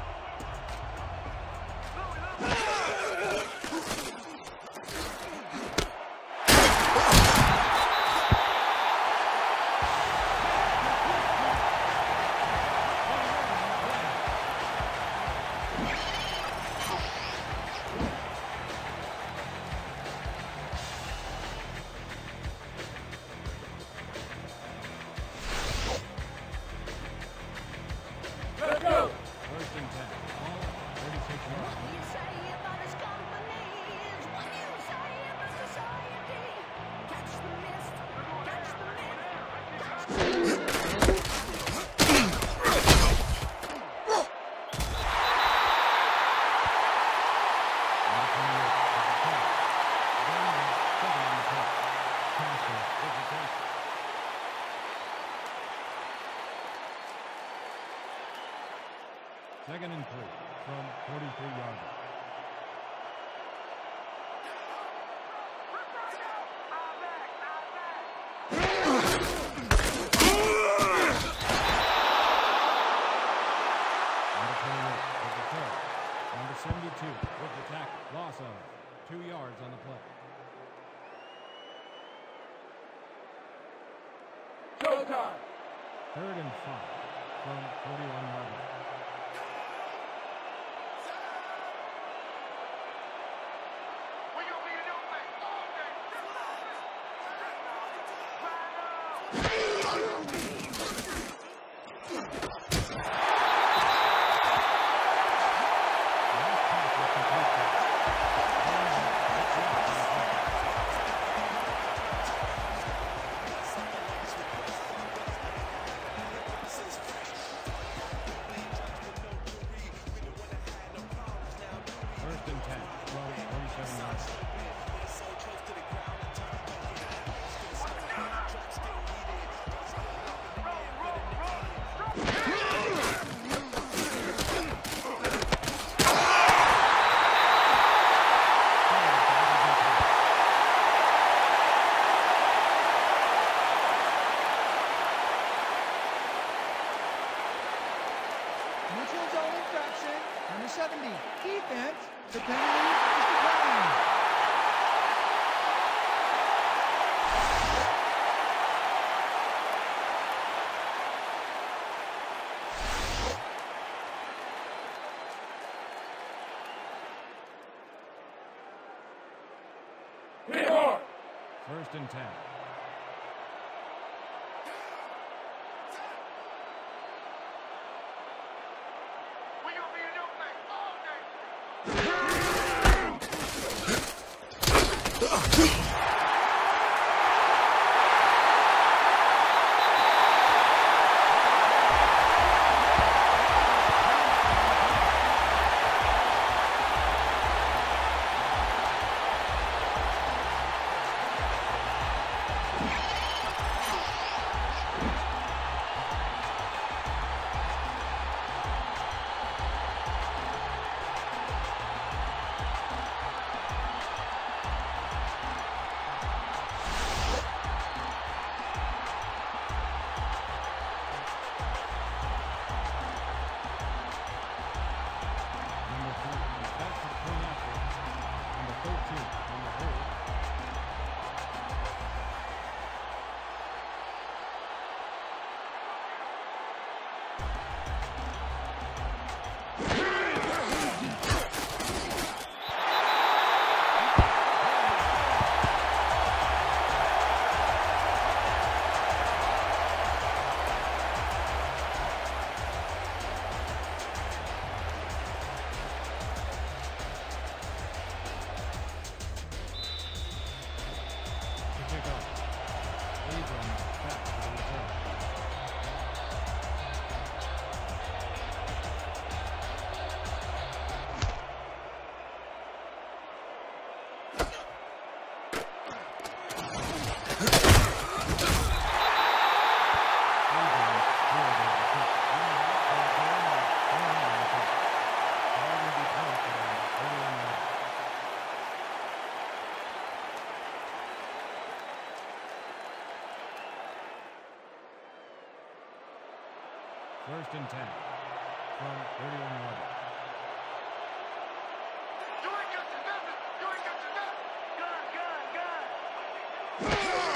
First and ten. All thirty-six yards. Second and three from forty-three yard line. Number twenty-eight with the throw. Number seventy-two with the tackle. Loss of two yards on the play. Showtime! Third and five from forty-one yard line. We gonna be in your face all day. Last pass was complete. First and ten from forty-seven yards. Roll, roll, roll, roll. Number seventy, defense. The penalty is declined. First and ten. We're gonna be in your face all day. First and ten from thirty-one yards. You ain't got your business. You ain't got your business. Gun, gun, gun.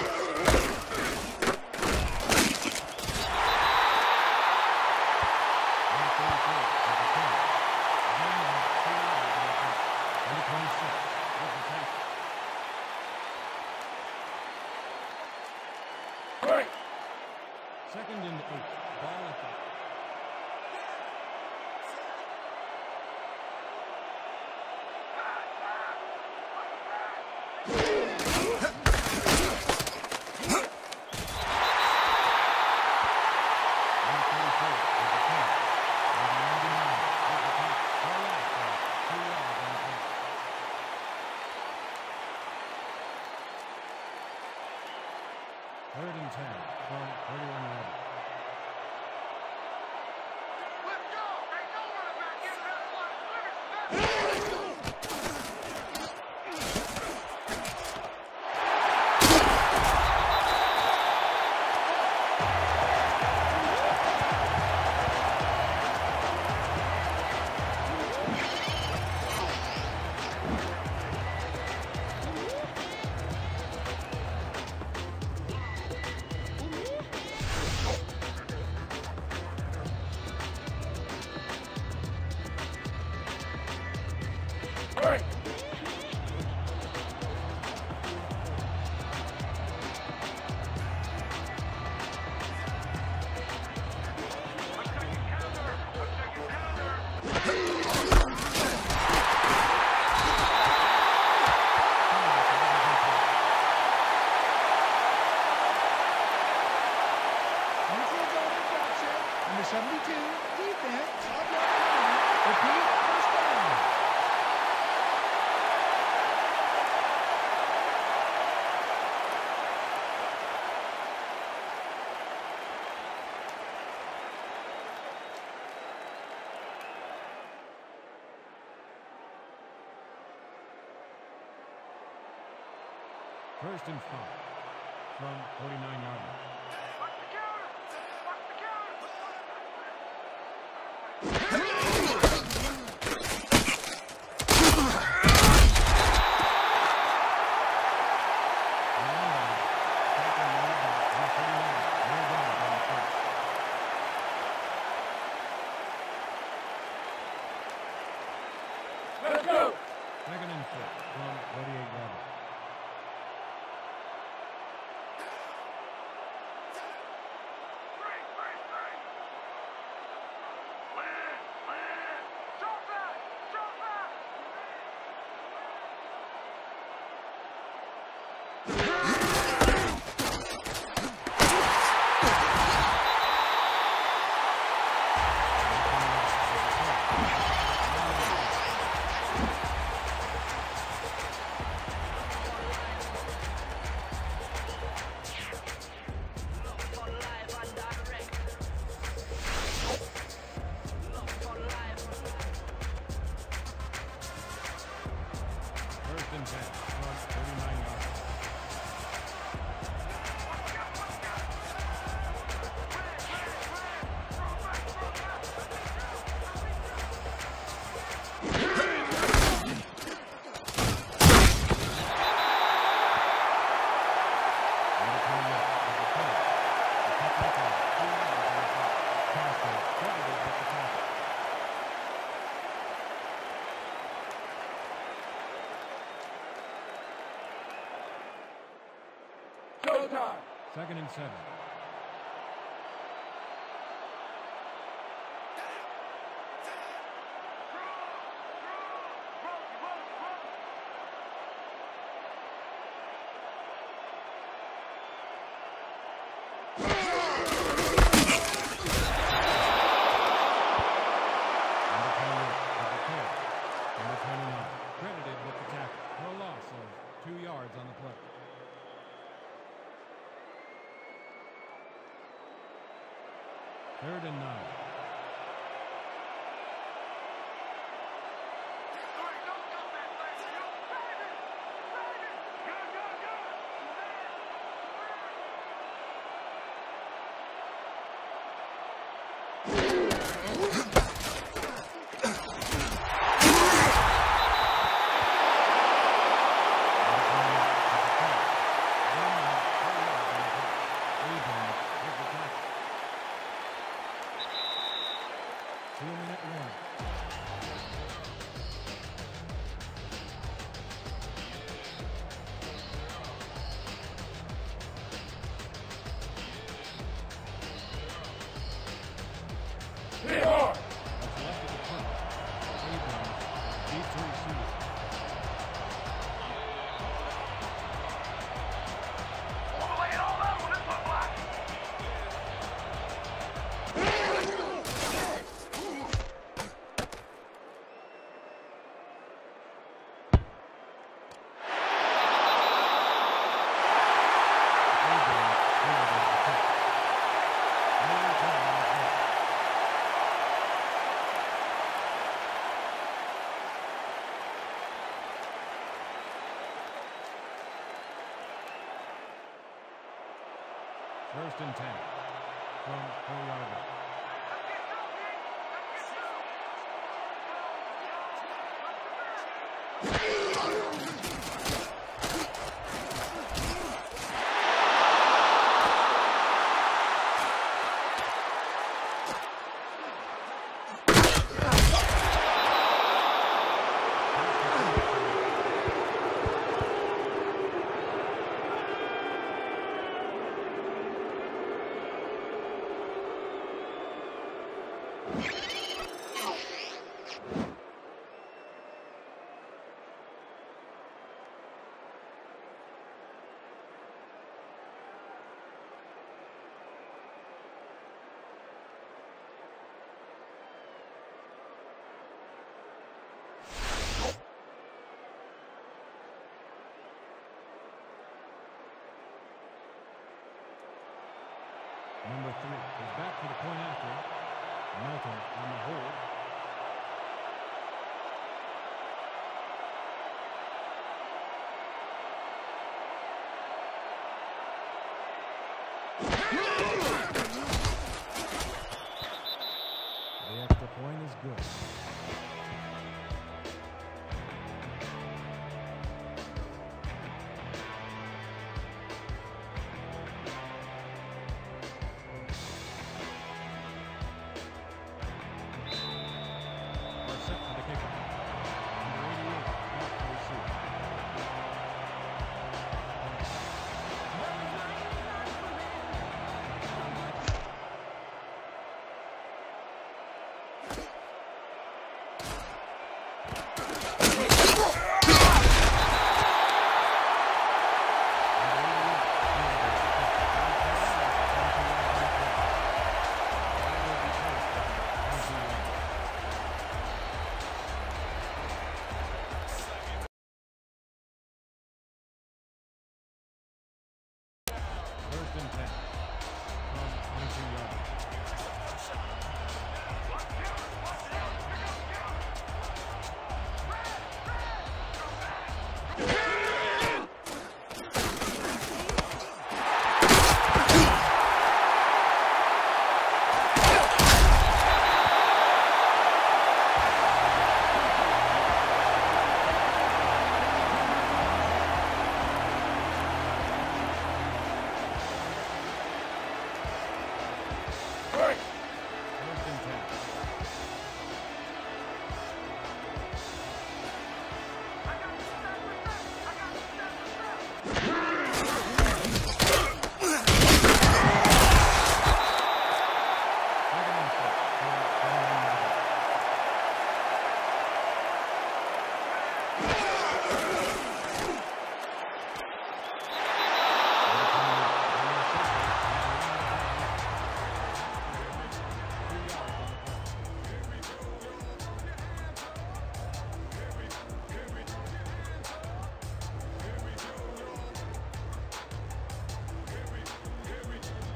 one thirty-four is the count. Again, they have two yards on the play. Number twenty-six is the tackle. Second and eight. Ball at the third and ten from thirty-one yards. Let's go. Ain't no running back getting that line. Look at that. Neutral zone infraction. Number seventy-two, defense. Five yard penalty. Repeat, first down. First and five from forty-nine yards. Watch the counter. Watch the counter. Second and six from forty-eight yards. First and ten from thirty-nine yards. Second and seven. Credited with the tackle for a loss of two yards on the play. Third and nine. First and ten from four yard line. Number three is back for the point after. Melton on the hold. The extra point is good. Set for the kickoff. Number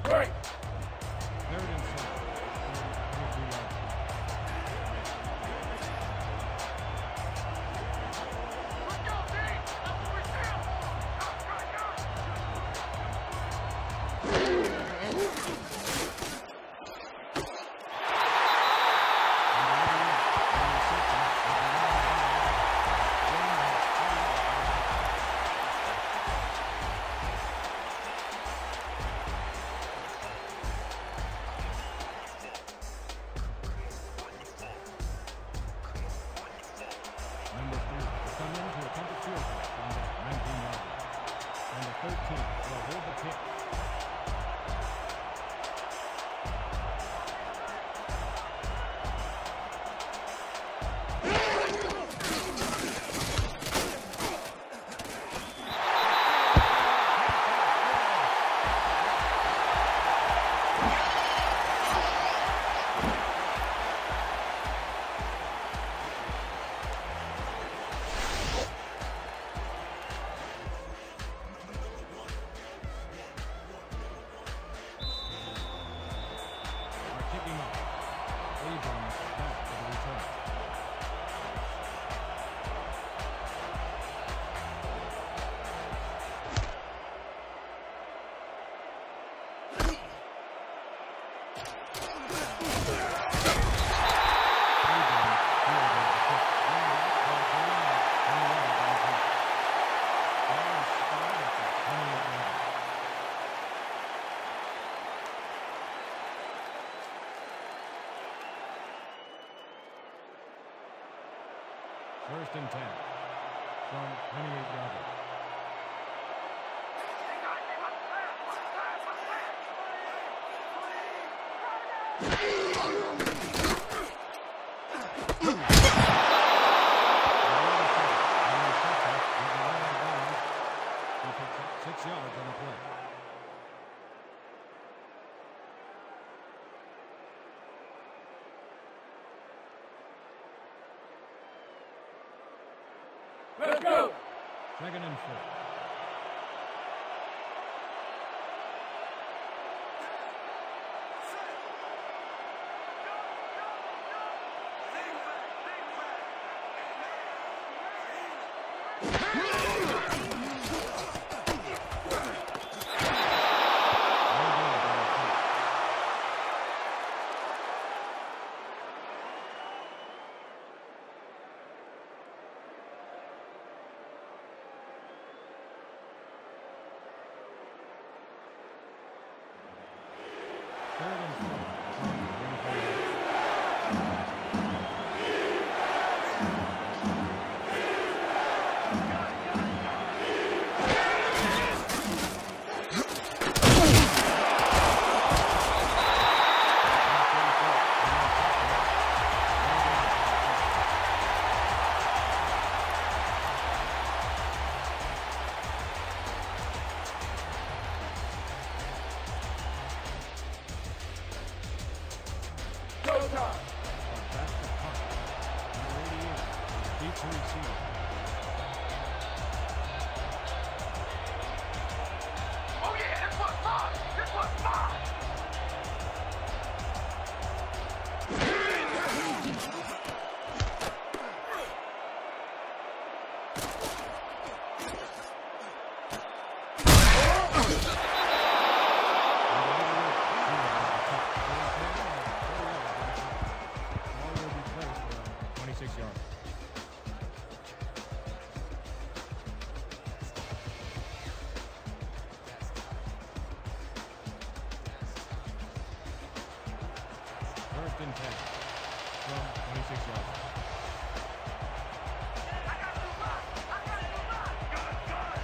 Third and seven. twenty-two yards. Let's go, D! That's what we're here for! Number three will come in to attempt a field goal from the nineteen yard line. Number thirteen will hold the kick. Are kicking off. Abrams back to the return. Abrams fielded the kick. Running back for a gain of twenty yards on the play. Ball is spotted at the twenty-eight yard line. First and ten from twenty-eight yard line. He picks up six yards on the play. Let's go. Second and four. Third and four. twenty-four yards. Go time. Back to punt. Number eighty-eight. Deep to receive. Oh yeah, this one's mine! This one's mine! Ball will be placed around twenty-six yards. First and ten from twenty-six yards. I got two left! I got two left! Good, good!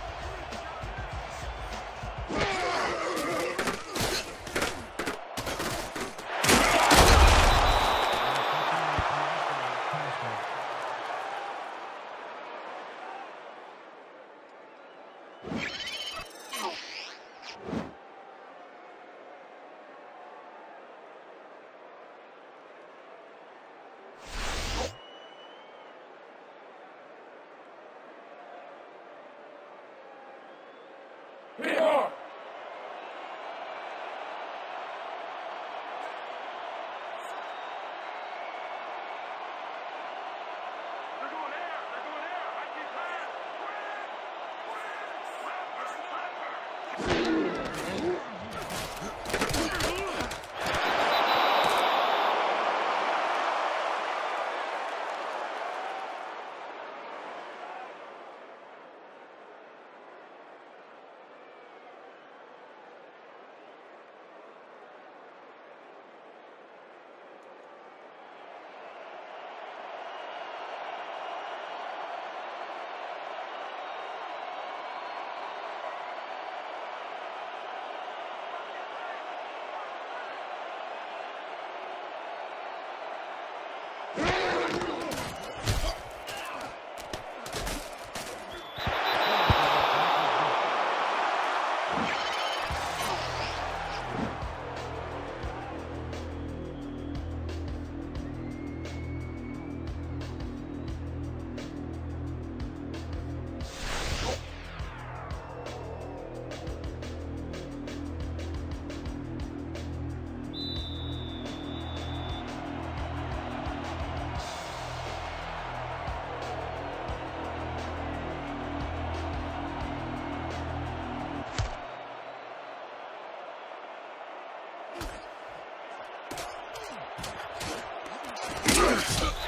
Let's go.